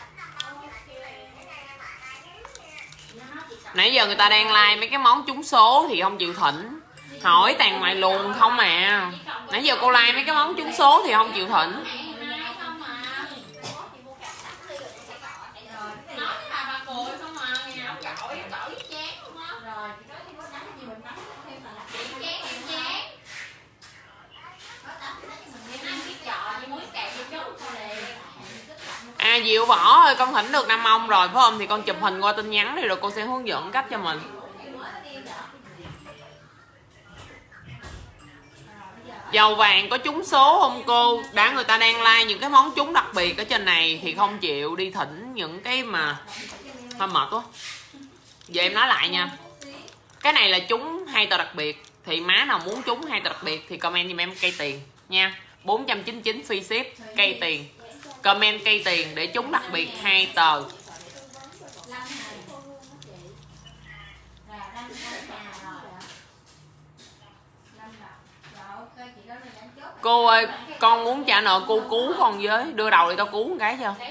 Nãy giờ người ta đang like mấy cái món trúng số thì không chịu thỉnh. Hỏi tàn ngoài luồn không à. Nãy giờ cô like mấy cái món trúng số thì không chịu thỉnh. À Diệu Võ ơi, con thỉnh được 5 ông rồi phải không? Thì con chụp hình qua tin nhắn đi rồi cô sẽ hướng dẫn cách cho mình. Dầu vàng có trúng số không cô? Đã người ta đang like những cái món trúng đặc biệt ở trên này thì không chịu đi thỉnh những cái mà hơi mệt quá. Giờ em nói lại nha. Cái này là trúng 2 tờ đặc biệt. Thì má nào muốn trúng 2 tờ đặc biệt thì comment giùm em cây tiền nha. 499 free ship, cây tiền. Comment cây tiền để trúng đặc biệt 2 tờ. Cô ơi, con muốn trả nợ cô cứu con với. Đưa đầu đi tao cứu một cái cho.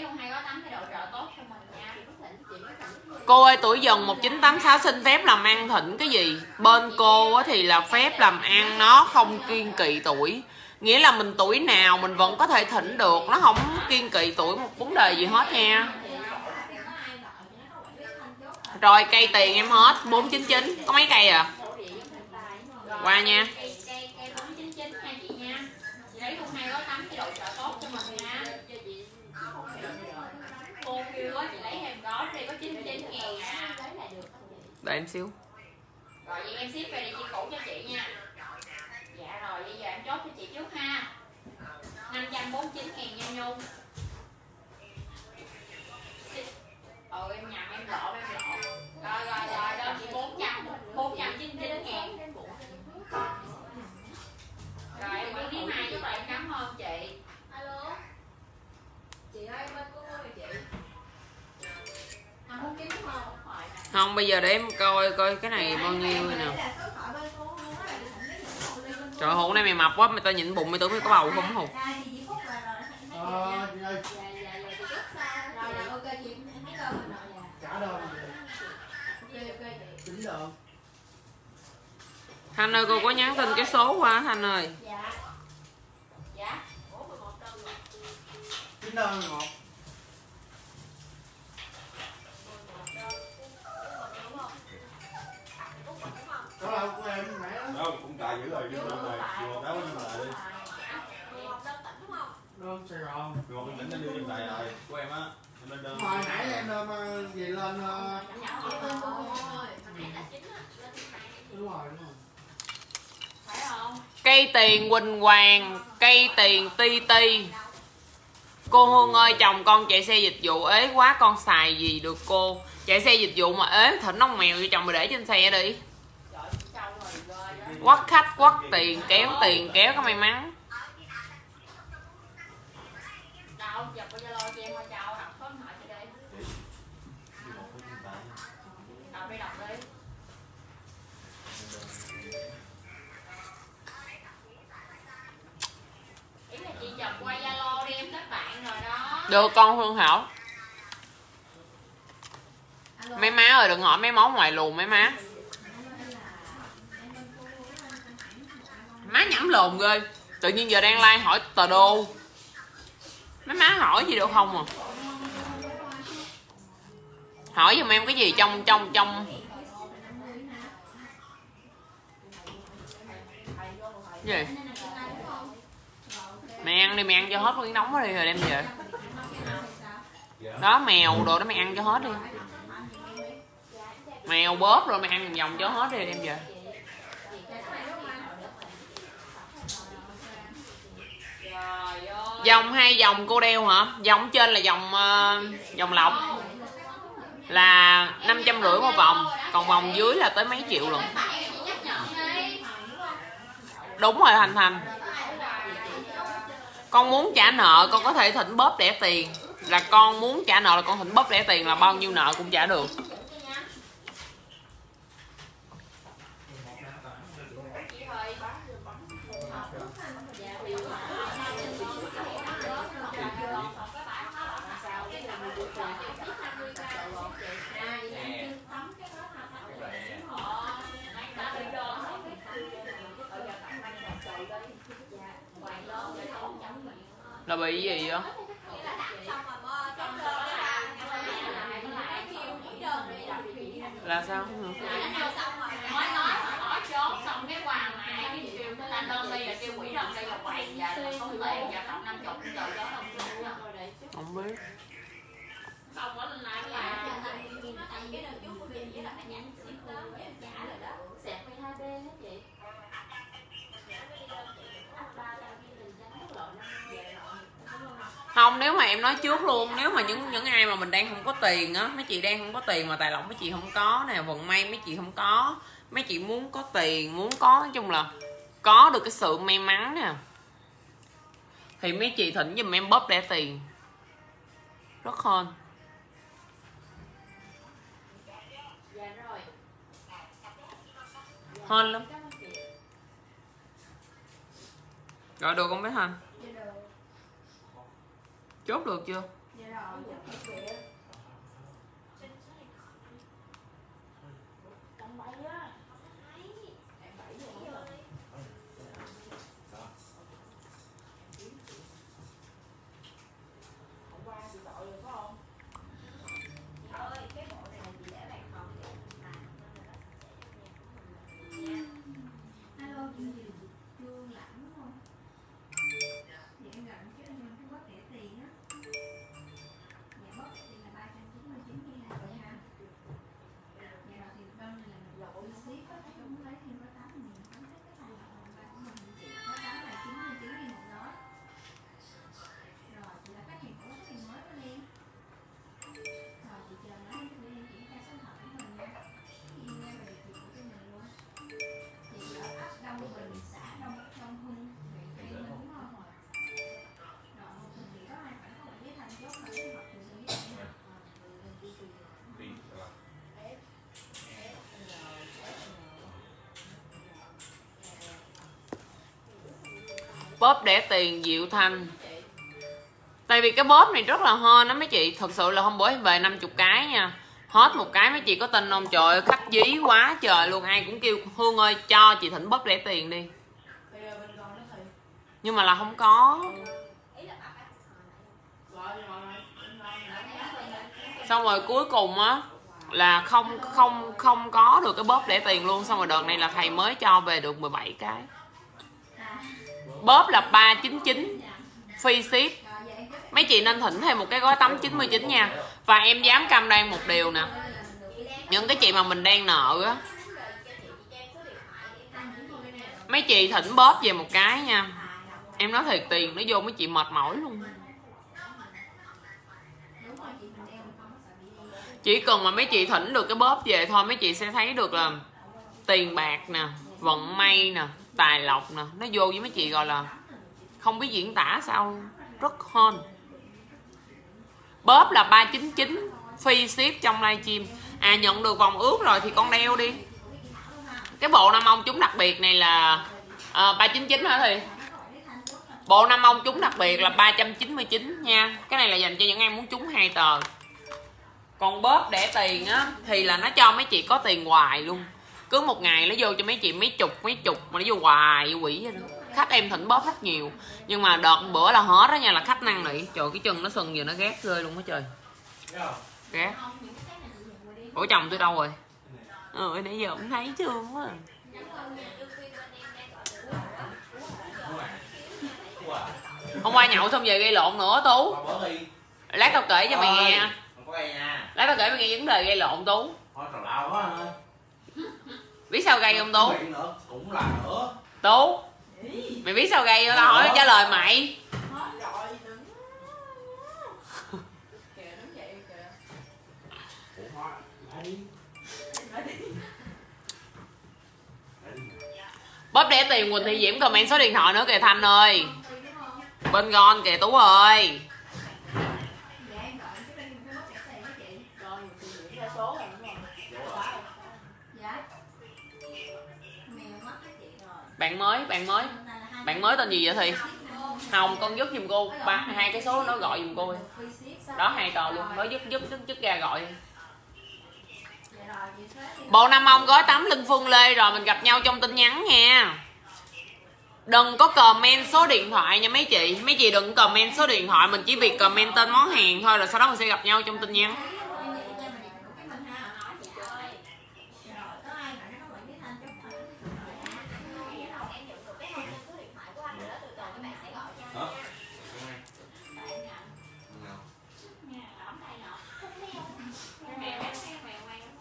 Cô ơi, tuổi Dần 1986 xin phép làm ăn thỉnh cái gì? Bên cô thì là phép làm ăn nó không kiên kỵ tuổi. Nghĩa là mình tuổi nào mình vẫn có thể thỉnh được. Nó không kiên kỵ tuổi một vấn đề gì hết nha. Rồi cây tiền em hết 499. Có mấy cây à? Qua nha. Đợi em xíu. Rồi vậy em ship về địa chỉ cũ cho chị nha. Dạ rồi, bây giờ em chốt cho chị trước ha. 549.000 nha Nhung. Em nhầm, em lộn. Rồi, đơn chị 499.000. Rồi em quản lý 2 chút rồi em cảm ơn chị. Alo. Chị ơi, bên cô ơi chị. Muốn kiếm không? Không, bây giờ để em coi cái này bao nhiêu nè. Trời hộ này mày mập quá, mày tao nhịn bụng mày tưởng mày có bầu không hồn. Thanh ơi, cô có nhắn tin cái số qua Thanh ơi. Dạ. 9 đơn 11. Đó là của em mẹ đó. Đâu, cũng cài dữ rồi, nhưng mà rồi, vừa báo nhưng lại đi. Đơn Sài Gòn. Vừa bình tĩnh nó đưa giùm lại rồi, của em á. Em lên đơn. Hồi nãy em về lên đúng rồi. Phải không? Cây tiền Quỳnh Hoàng, cây tiền Ti Ti. Cô Hương ơi, chồng con chạy xe dịch vụ ế quá, con xài gì được cô? Chạy xe dịch vụ mà ế thỉnh ông mèo cho chồng mày để trên xe đi. Quắt khách, quắt tiền, kéo có may mắn. Được con Hương Hảo. Mấy má ơi đừng hỏi mấy món ngoài luồng mấy má. Má nhẩm lồn ghê. Tự nhiên giờ đang like hỏi tờ đô. Mấy má hỏi gì được không à? Hỏi giùm em cái gì trong gì? Mày ăn đi, mày ăn cho hết miếng nóng đó đi rồi đem về. Đó mèo đồ đó mày ăn cho hết đi. Mèo bóp rồi mày ăn vòng cho hết đi rồi đem về. Dòng hay dòng cô đeo hả? Dòng trên là dòng lọc là 550 một vòng, còn vòng dưới là tới mấy triệu luôn. Đúng rồi Thành. Con muốn trả nợ con có thể thỉnh bóp đẻ tiền. Là con muốn trả nợ là con thỉnh bóp đẻ tiền là bao nhiêu nợ cũng trả được. Là bị gì vậy? Là sao? Mới nói chốt xong cái quà mà cái kêu ta đơn đi là kêu quỹ đơn đây là quầy và số tiền và cộng 50 rồi đó không biết. Không có lên lại cái đơn chú của chị với là phải nhận ship đó trả rồi đó. Sẹt 12B hết chị. Không, nếu mà em nói trước luôn, nếu mà những ai mà mình đang không có tiền á, mấy chị đang không có tiền mà tài lộc mấy chị không có nè, vận may mấy chị không có, mấy chị muốn có tiền, muốn có, nói chung là có được cái sự may mắn nè, thì mấy chị thỉnh giùm em bóp đẻ tiền rất hên. Dạ rồi. Hên lắm. Rồi được không bé Thanh? Chốt được chưa? Bóp đẻ tiền Diệu Thanh. Tại vì cái bóp này rất là hên đó mấy chị. Thật sự là hôm bữa em về 50 cái nha. Hết một cái mấy chị có tin không? Trời ơi, khách dí quá trời luôn. Ai cũng kêu Hương ơi cho chị thỉnh bóp đẻ tiền đi. Nhưng mà là không có. Xong rồi cuối cùng á là không có được cái bóp đẻ tiền luôn. Xong rồi đợt này là thầy mới cho về được 17 cái. Bóp là 399 free ship. Mấy chị nên thỉnh thêm một cái gói tắm 99 nha. Và em dám cam đoan một điều nè, những cái chị mà mình đang nợ á, mấy chị thỉnh bóp về một cái nha, em nói thiệt tiền nó vô mấy chị mệt mỏi luôn. Chỉ cần mà mấy chị thỉnh được cái bóp về thôi, mấy chị sẽ thấy được là tiền bạc nè, vận may nè, tài lộc nè, nó vô với mấy chị gọi là không biết diễn tả sao luôn. Rất hên. Bóp là 399 free ship trong livestream. À, nhận được vòng ướt rồi thì con đeo đi. Cái bộ 5 ông chúng đặc biệt này là 399 hả Thì? Bộ 5 ông chúng đặc biệt là 399 nha. Cái này là dành cho những ai muốn trúng 2 tờ. Còn bóp đẻ tiền á thì là nó cho mấy chị có tiền hoài luôn. Cứ một ngày nó vô cho mấy chị mấy chục mà nó vô hoài quỷ vậy đó. Khách em thỉnh bóp rất nhiều. Nhưng mà đợt bữa là hết đó nha, là khách năn nỉ. Trời, cái chân nó sưng giờ nó ghét ghê luôn á trời. Ghét. Ủa chồng tôi đâu rồi? Nãy giờ không thấy chưa quá. Hôm qua nhậu xong về gây lộn nữa Tú. Lát tao kể cho mày nghe. Lát tao kể mày nghe vấn đề gây lộn Tú. Biết sao gây không Tú? Tú, mày biết sao gây không? Tao hỏi trả lời mày. Bóp đẻ tiền Quỳnh Thị Diễm comment số điện thoại nữa kìa Thanh ơi. Bên Gon kìa Tú ơi. Bạn mới tên gì vậy Thì? Hồng, con giúp giùm cô 2 cái số nó gọi giùm cô. Đó 2 tờ luôn, nó giúp ra gọi. Bộ 5 ông gói tắm lưng Phương Lê rồi, mình gặp nhau trong tin nhắn nha. Đừng có comment số điện thoại nha mấy chị. Mấy chị đừng comment số điện thoại, mình chỉ việc comment tên món hàng thôi, rồi sau đó mình sẽ gặp nhau trong tin nhắn.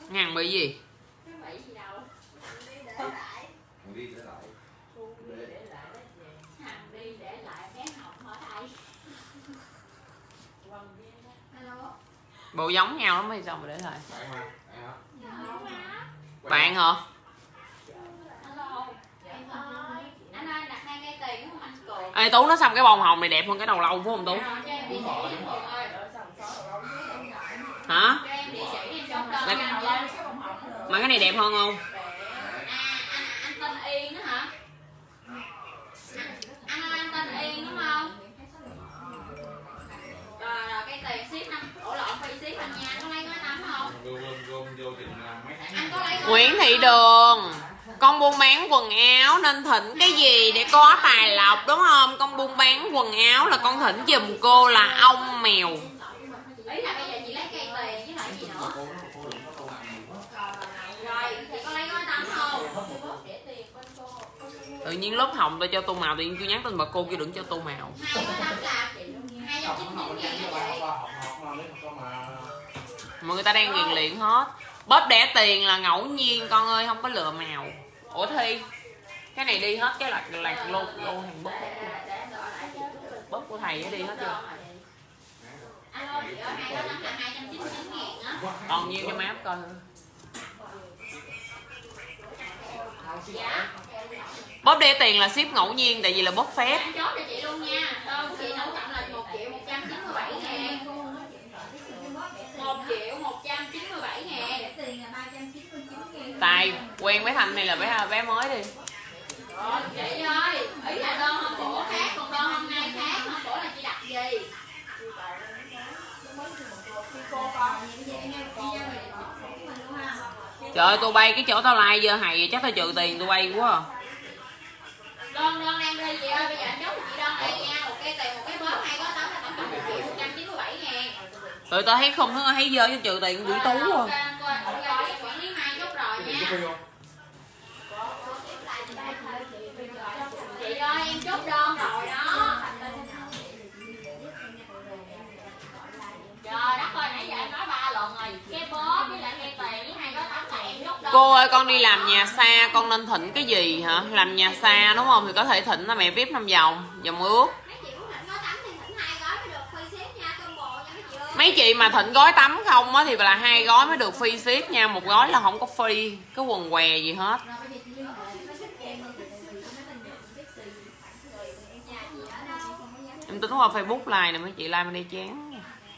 Hàng bị gì? Cái bị gì đâu. Đi để lại. Đi để lại. Để lại đó gì? Hàng đi để lại bé Hồng ở đây. Alo. Bộ giống nhau lắm hay sao mà để lại? Bạn mà. Bạn hả? Alo. Em ơi. Anh ơi đặt 2 cây tiền không anh Cường? Ê Tú, nó xăm cái bông hồng này đẹp hơn cái đầu lâu phải không Tú? Cho em địa chỉ em Cường ơi. Hả? Cho em địa chỉ em chốt đơn Mà, nha. mà cái này đẹp hơn không? Anh tên Yên đó hả? Anh ơi anh tên Yên đúng không? Rồi cái tiền ship 5 ổ lộn phi ship anh nha. Anh có lấy gói tắm không? Gom vô tiền mấy tháng. Anh có lấy gói Nguyễn Thị Đường, con buôn bán quần áo nên thỉnh cái gì để có tài lộc đúng không? Con buôn bán quần áo là con thỉnh giùm cô là ong mèo. ý là bây giờ chị lấy cây tiền với lại gì nữa? Rồi chị có lấy gói tắm không? Tự nhiên lớp hồng tôi cho tô màu, tự nhiên tôi nhắn tin bà cô kêu đừng cho tô màu. 2 gói tắm là 299 ngàn đó chị. Mà người ta đang nghiền luyện hết. Bóp đẻ tiền là ngẫu nhiên con ơi, không có lựa màu. Ủa Thi, cái này đi hết cái là lô hàng bóp. Bóp của thầy nó đi hết chưa? Alo chị ơi, 2 gói tắm là 299 ngàn á. Còn nhiêu cho má coi. Dạ. Bóp đẻ tiền là ship ngẫu nhiên tại vì là bóp phép. Em chốt cho chị luôn nha. Đơn của chị nấu chậm là 1.197 ngàn. 1.197 ngàn. Tài quen bé Thành này là bé mới đi. Rồi chị ơi, ý là đơn hôm bữa khác, còn đơn hôm nay khác. Hôm bữa là chị đặt gì? Trời ơi, tôi bay cái chỗ tao like giờ hay chắc tao trừ tiền tôi bay quá à. Đơn đang đi chị ơi, bây giờ anh chốt cho chị đơn này nha. Một cây tiền, một cái bóp, 2 gói tắm là tổng cộng 1.197 ngàn. Tụi tao thấy không thấy dơ cho trừ tiền quỷ Tú à. Rồi, quản lý Mai chốt rồi nha. Chị ơi, em chốt đơn rồi đó. Trời đất ơi, nãy giờ em nói 3 lần rồi. Cái bóp với lại cây tiền với 2 gói tắm là em chốt đơn. Cô ơi, con đi làm nhà xa con nên thỉnh cái gì hả? Làm nhà xa đúng không thì có thể thỉnh là mẹ VIP 5 vòng ướt. Mấy chị mà thỉnh gói tắm không á thì là 2 gói mới được free ship nha, một gói là không có free cái quần què gì hết. Em tính qua Facebook like nè mấy chị, like bên đây chán.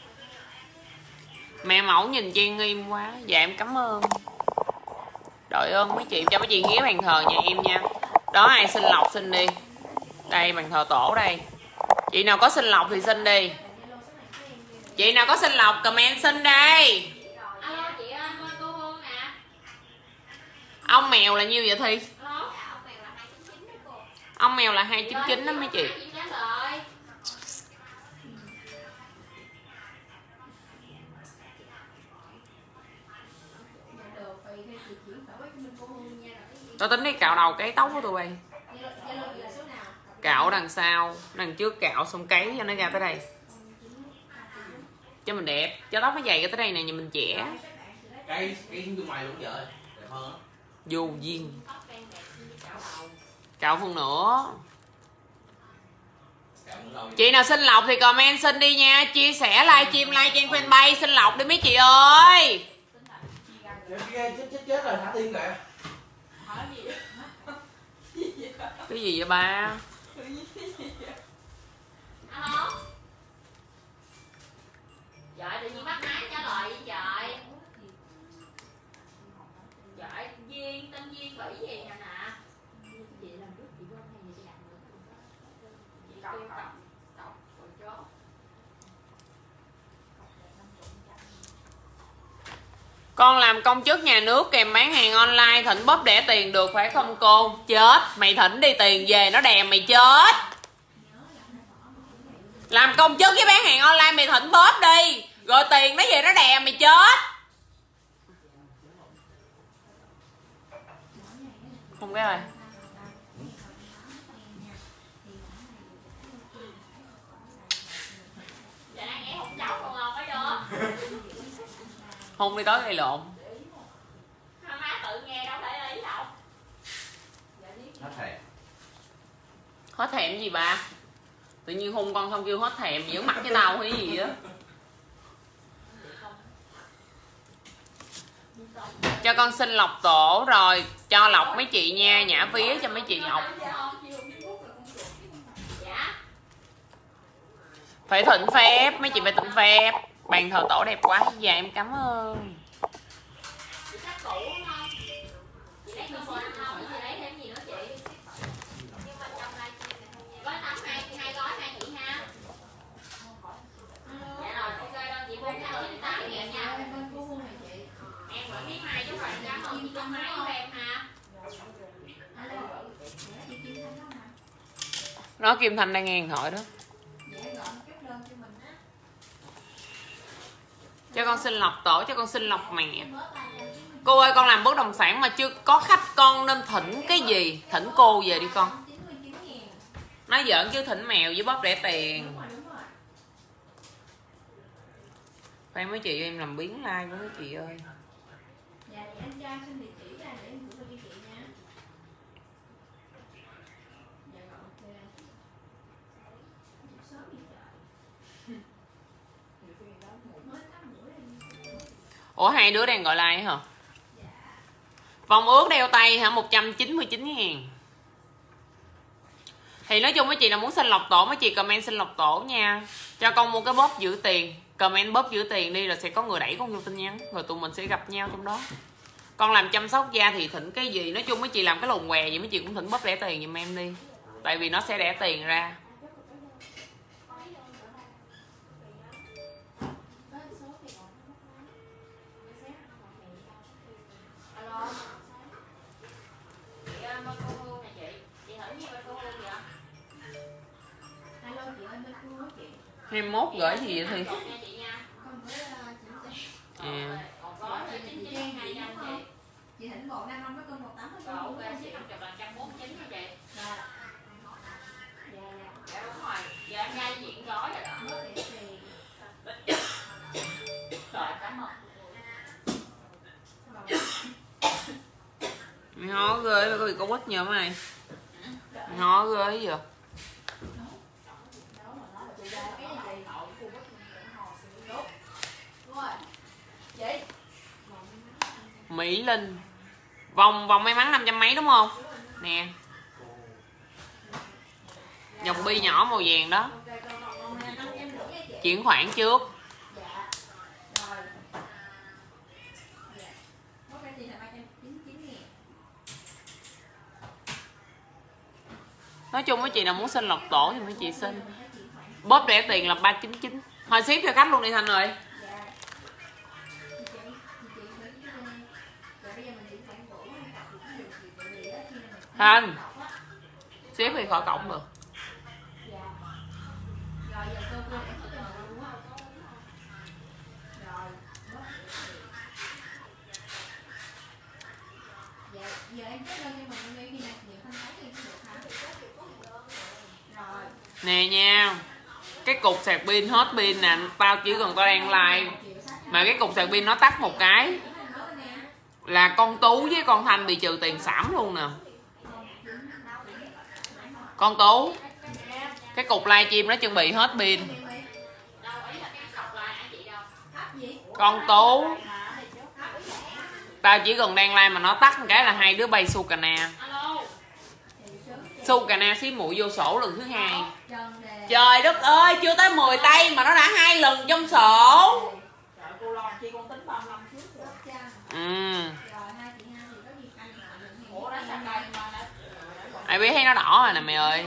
Mẹ mẫu nhìn Trang nghiêm quá. Dạ em cảm ơn. Đội ơn mấy chị, cho mấy chị ghé bàn thờ nhà em nha. Đó, ai xin lọc xin đi. Đây bàn thờ tổ đây. Chị nào có xin lọc thì xin đi. Chị nào có xin lọc comment xin đây. Alo chị ơi, cô Hương nè. Ông mèo là nhiêu vậy Thi? Alo. Ông mèo là 299 đó mấy chị. Chị trả lời. Tao tính đi cạo đầu cái tóc của tụi bay. Cạo đằng sau, đằng trước cạo xong cấy cho nó ra tới đây. Cho mình đẹp, cho tóc nó dày ra tới đây nè, nhìn mình trẻ. Cái xuống mày luôn vợ đẹp hơn á. Vô duyên. Cạo phần nữa. Chị nào xin lọc thì comment xin đi nha. Chia sẻ livestream like trang fanpage xin lọc đi mấy chị ơi. Chết rồi, thả tim kìa. Cái gì vậy ba? Alo. Trời, tự nhiên bắt máy trả lời vậy trời. Trời, Duyên, tên Duyên Vĩ gì nè nè. Chị làm trước chị quên hay gì chị đặt nữa. Chị kêu cọc rồi chốt. Con làm công chức nhà nước kèm bán hàng online thỉnh bóp đẻ tiền được phải không cô? Chết, mày thỉnh đi tiền về nó đè mày chết. Làm công chức với bán hàng online mày thỉnh bóp đi, rồi tiền nó về nó đè mày chết. Không cái rồi. Giờ đang nghe hùng chóc luôn không mấy đứa. Hùng đi tới gây lộn. Hết thèm. Hết thèm gì bà? Tự nhiên hôn con xong kêu hết thèm, giỡn mặt với tao hay gì á. Cho con xin lọc tổ rồi, cho lọc mấy chị nha, nhả vía cho mấy chị lọc. Phải thịnh phép, mấy chị phải thịnh phép. Bàn thờ tổ đẹp quá, dạ em cảm ơn. Nó Kim Thanh đang nghe điện thoại đó. Cho con xin lọc tổ, cho con xin lọc mẹ. Cô ơi, con làm bất động sản mà chưa có khách, con nên thỉnh cái gì? Thỉnh cô về đi con. Nói giỡn chứ thỉnh mèo với bóp rẻ tiền. Khoan mấy chị, em làm biến like với mấy chị ơi. Ủa hai đứa đang gọi like hả? Vòng ướt đeo tay hả? 199.000. Thì nói chung mấy chị nào muốn xin lọc tổ, mấy chị comment xin lọc tổ nha. Cho con mua cái bóp giữ tiền. Comment bóp giữ tiền đi, rồi sẽ có người đẩy con vô tin nhắn. Rồi tụi mình sẽ gặp nhau trong đó. Con làm chăm sóc da thì thỉnh cái gì? Nói chung mấy chị làm cái lồng què gì mấy chị cũng thỉnh bóp rẻ tiền giùm em đi. Tại vì nó sẽ đẻ tiền ra. Hay mốt gửi gì vậy Thi? À. Chị thỉnh 155 với cân 18 với cân 149 là 149 hả chị? Dạ. Dạ đúng rồi. Giờ em ra diện gói rồi đó. Rồi cảm ơn. Mày ho ghê, có bị có quýt nhờ mày. Mày ho ghê vậy? Mỹ Linh. Vòng may mắn 500 mấy đúng không? Nè. Dòng bi nhỏ màu vàng đó. Chuyển khoản trước. Nói chung mấy chị nào muốn xin lọc tổ thì mấy chị xin. Bóp rẻ tiền là 399. Thôi ship cho khách luôn đi Thanh ơi. Thanh ship thì khỏi cổng được. Nè nha, cái cục sạc pin hết pin nè, tao chỉ cần tao đang like mà cái cục sạc pin nó tắt một cái là con Tú với con Thanh bị trừ tiền xảm luôn nè. Con Tú, cái cục livestream nó chuẩn bị hết pin. Con Tú, tao chỉ cần đang like mà nó tắt một cái là hai đứa bay su cà na. Su cà na xí mũi vô sổ lần thứ 2. Trời đất ơi, chưa tới 10 tay mà nó đã 2 lần trong sổ. Ai biết thấy nó đỏ rồi nè mày ơi.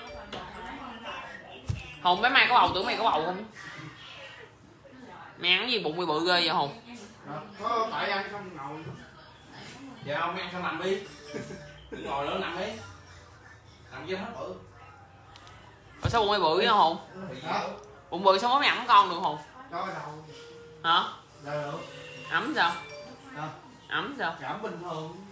Hùng bé mai có bầu, tưởng mày có bầu không? Mày ăn cái gì bụng mày bự ghê vậy Hùng? Có phải ăn không ngồi. Dạ không ăn xong nằm đi. Ngồi nữa nằm đi. Nằm với hết bự. Rồi sao bụng mày bự vậy Hùng? Bụng bự sao mới mày ẵm con được Hùng? Hả? Ấm sao? Ấm sao? Cảm bình thường.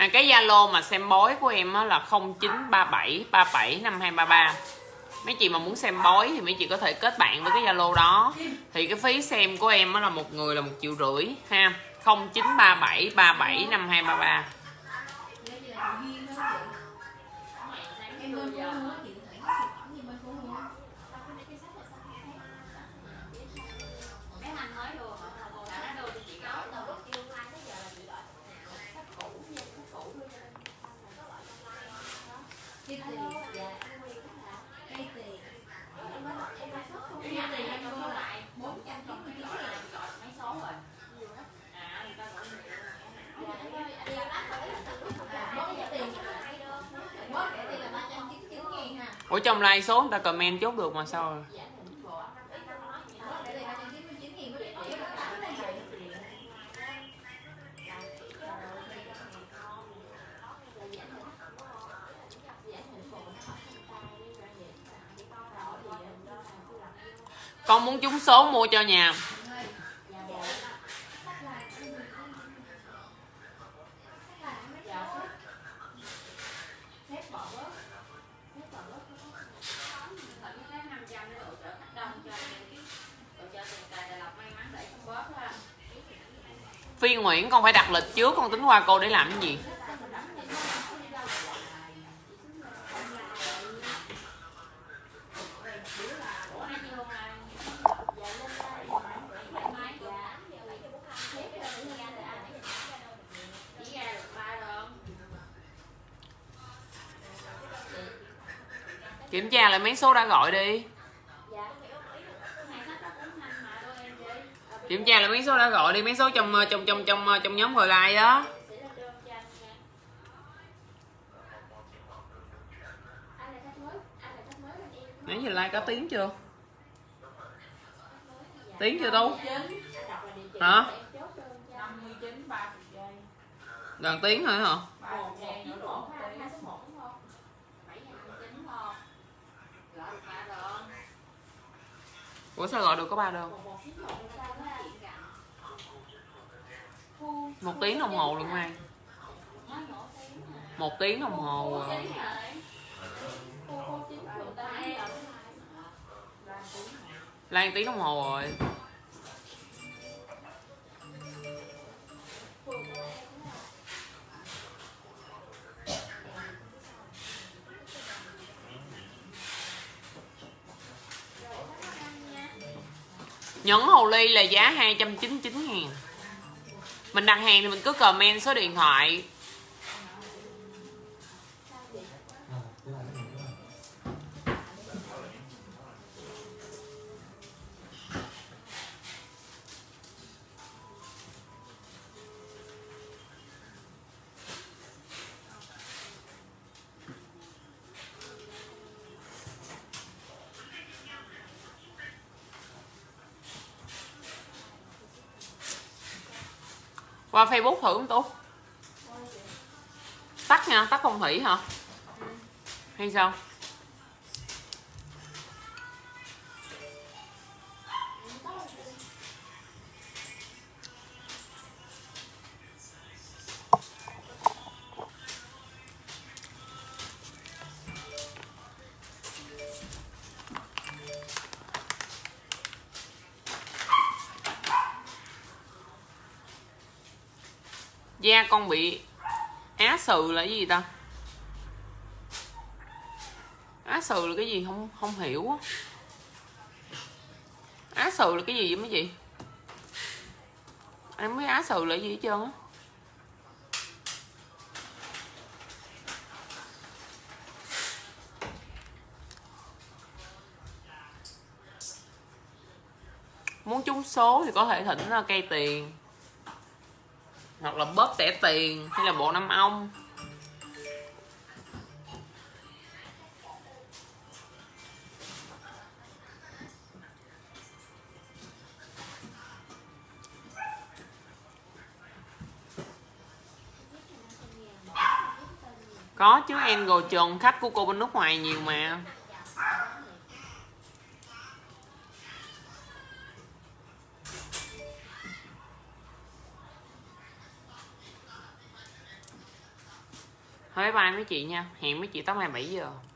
Cái Zalo mà xem bói của em á là 0937 37 5233. Mấy chị mà muốn xem bói thì mấy chị có thể kết bạn với cái Zalo đó. Thì cái phí xem của em á là một người là 1,5 triệu ha. 0937 37 5233. Ủa trong like số người ta comment chốt được mà sao rồi? Con muốn trúng số mua cho nhà. Phi Nguyễn, con phải đặt lịch trước, con tính qua cô để làm cái gì? Kiểm tra lại mấy số đã gọi đi. Kiểm tra lại mấy số đã gọi đi, mấy số trong nhóm gọi like đó. Nãy giờ like có tiếng chưa? Tiếng chưa Tú? Hả? 59 30 giây. Gần tiếng thôi hả? Ủa sao gọi được có 3 đơn? 1 tiếng đồng hồ luôn Mai. 1 tiếng đồng hồ. Lan tiếng đồng hồ rồi. Nhẫn hồ ly là giá 299.000. Mình đặt hàng thì mình cứ comment số điện thoại. Qua Facebook thử không Tú? Tắt nha, tắt phong thủy hả? Hay sao? Da con bị á sừ là cái gì ta? Á sừ là cái gì không hiểu á. Á sừ là cái gì vậy mấy chị? Em biết á sừ là cái gì hết trơn á. Muốn trúng số thì có thể thỉnh cây tiền, hoặc là bóp tẻ tiền, hay là bộ 5 ong. Có chứ Angle Trần, khách của cô bên nước ngoài nhiều mà. Thôi bye bye mấy chị nha, hẹn mấy chị tối mai 7 giờ.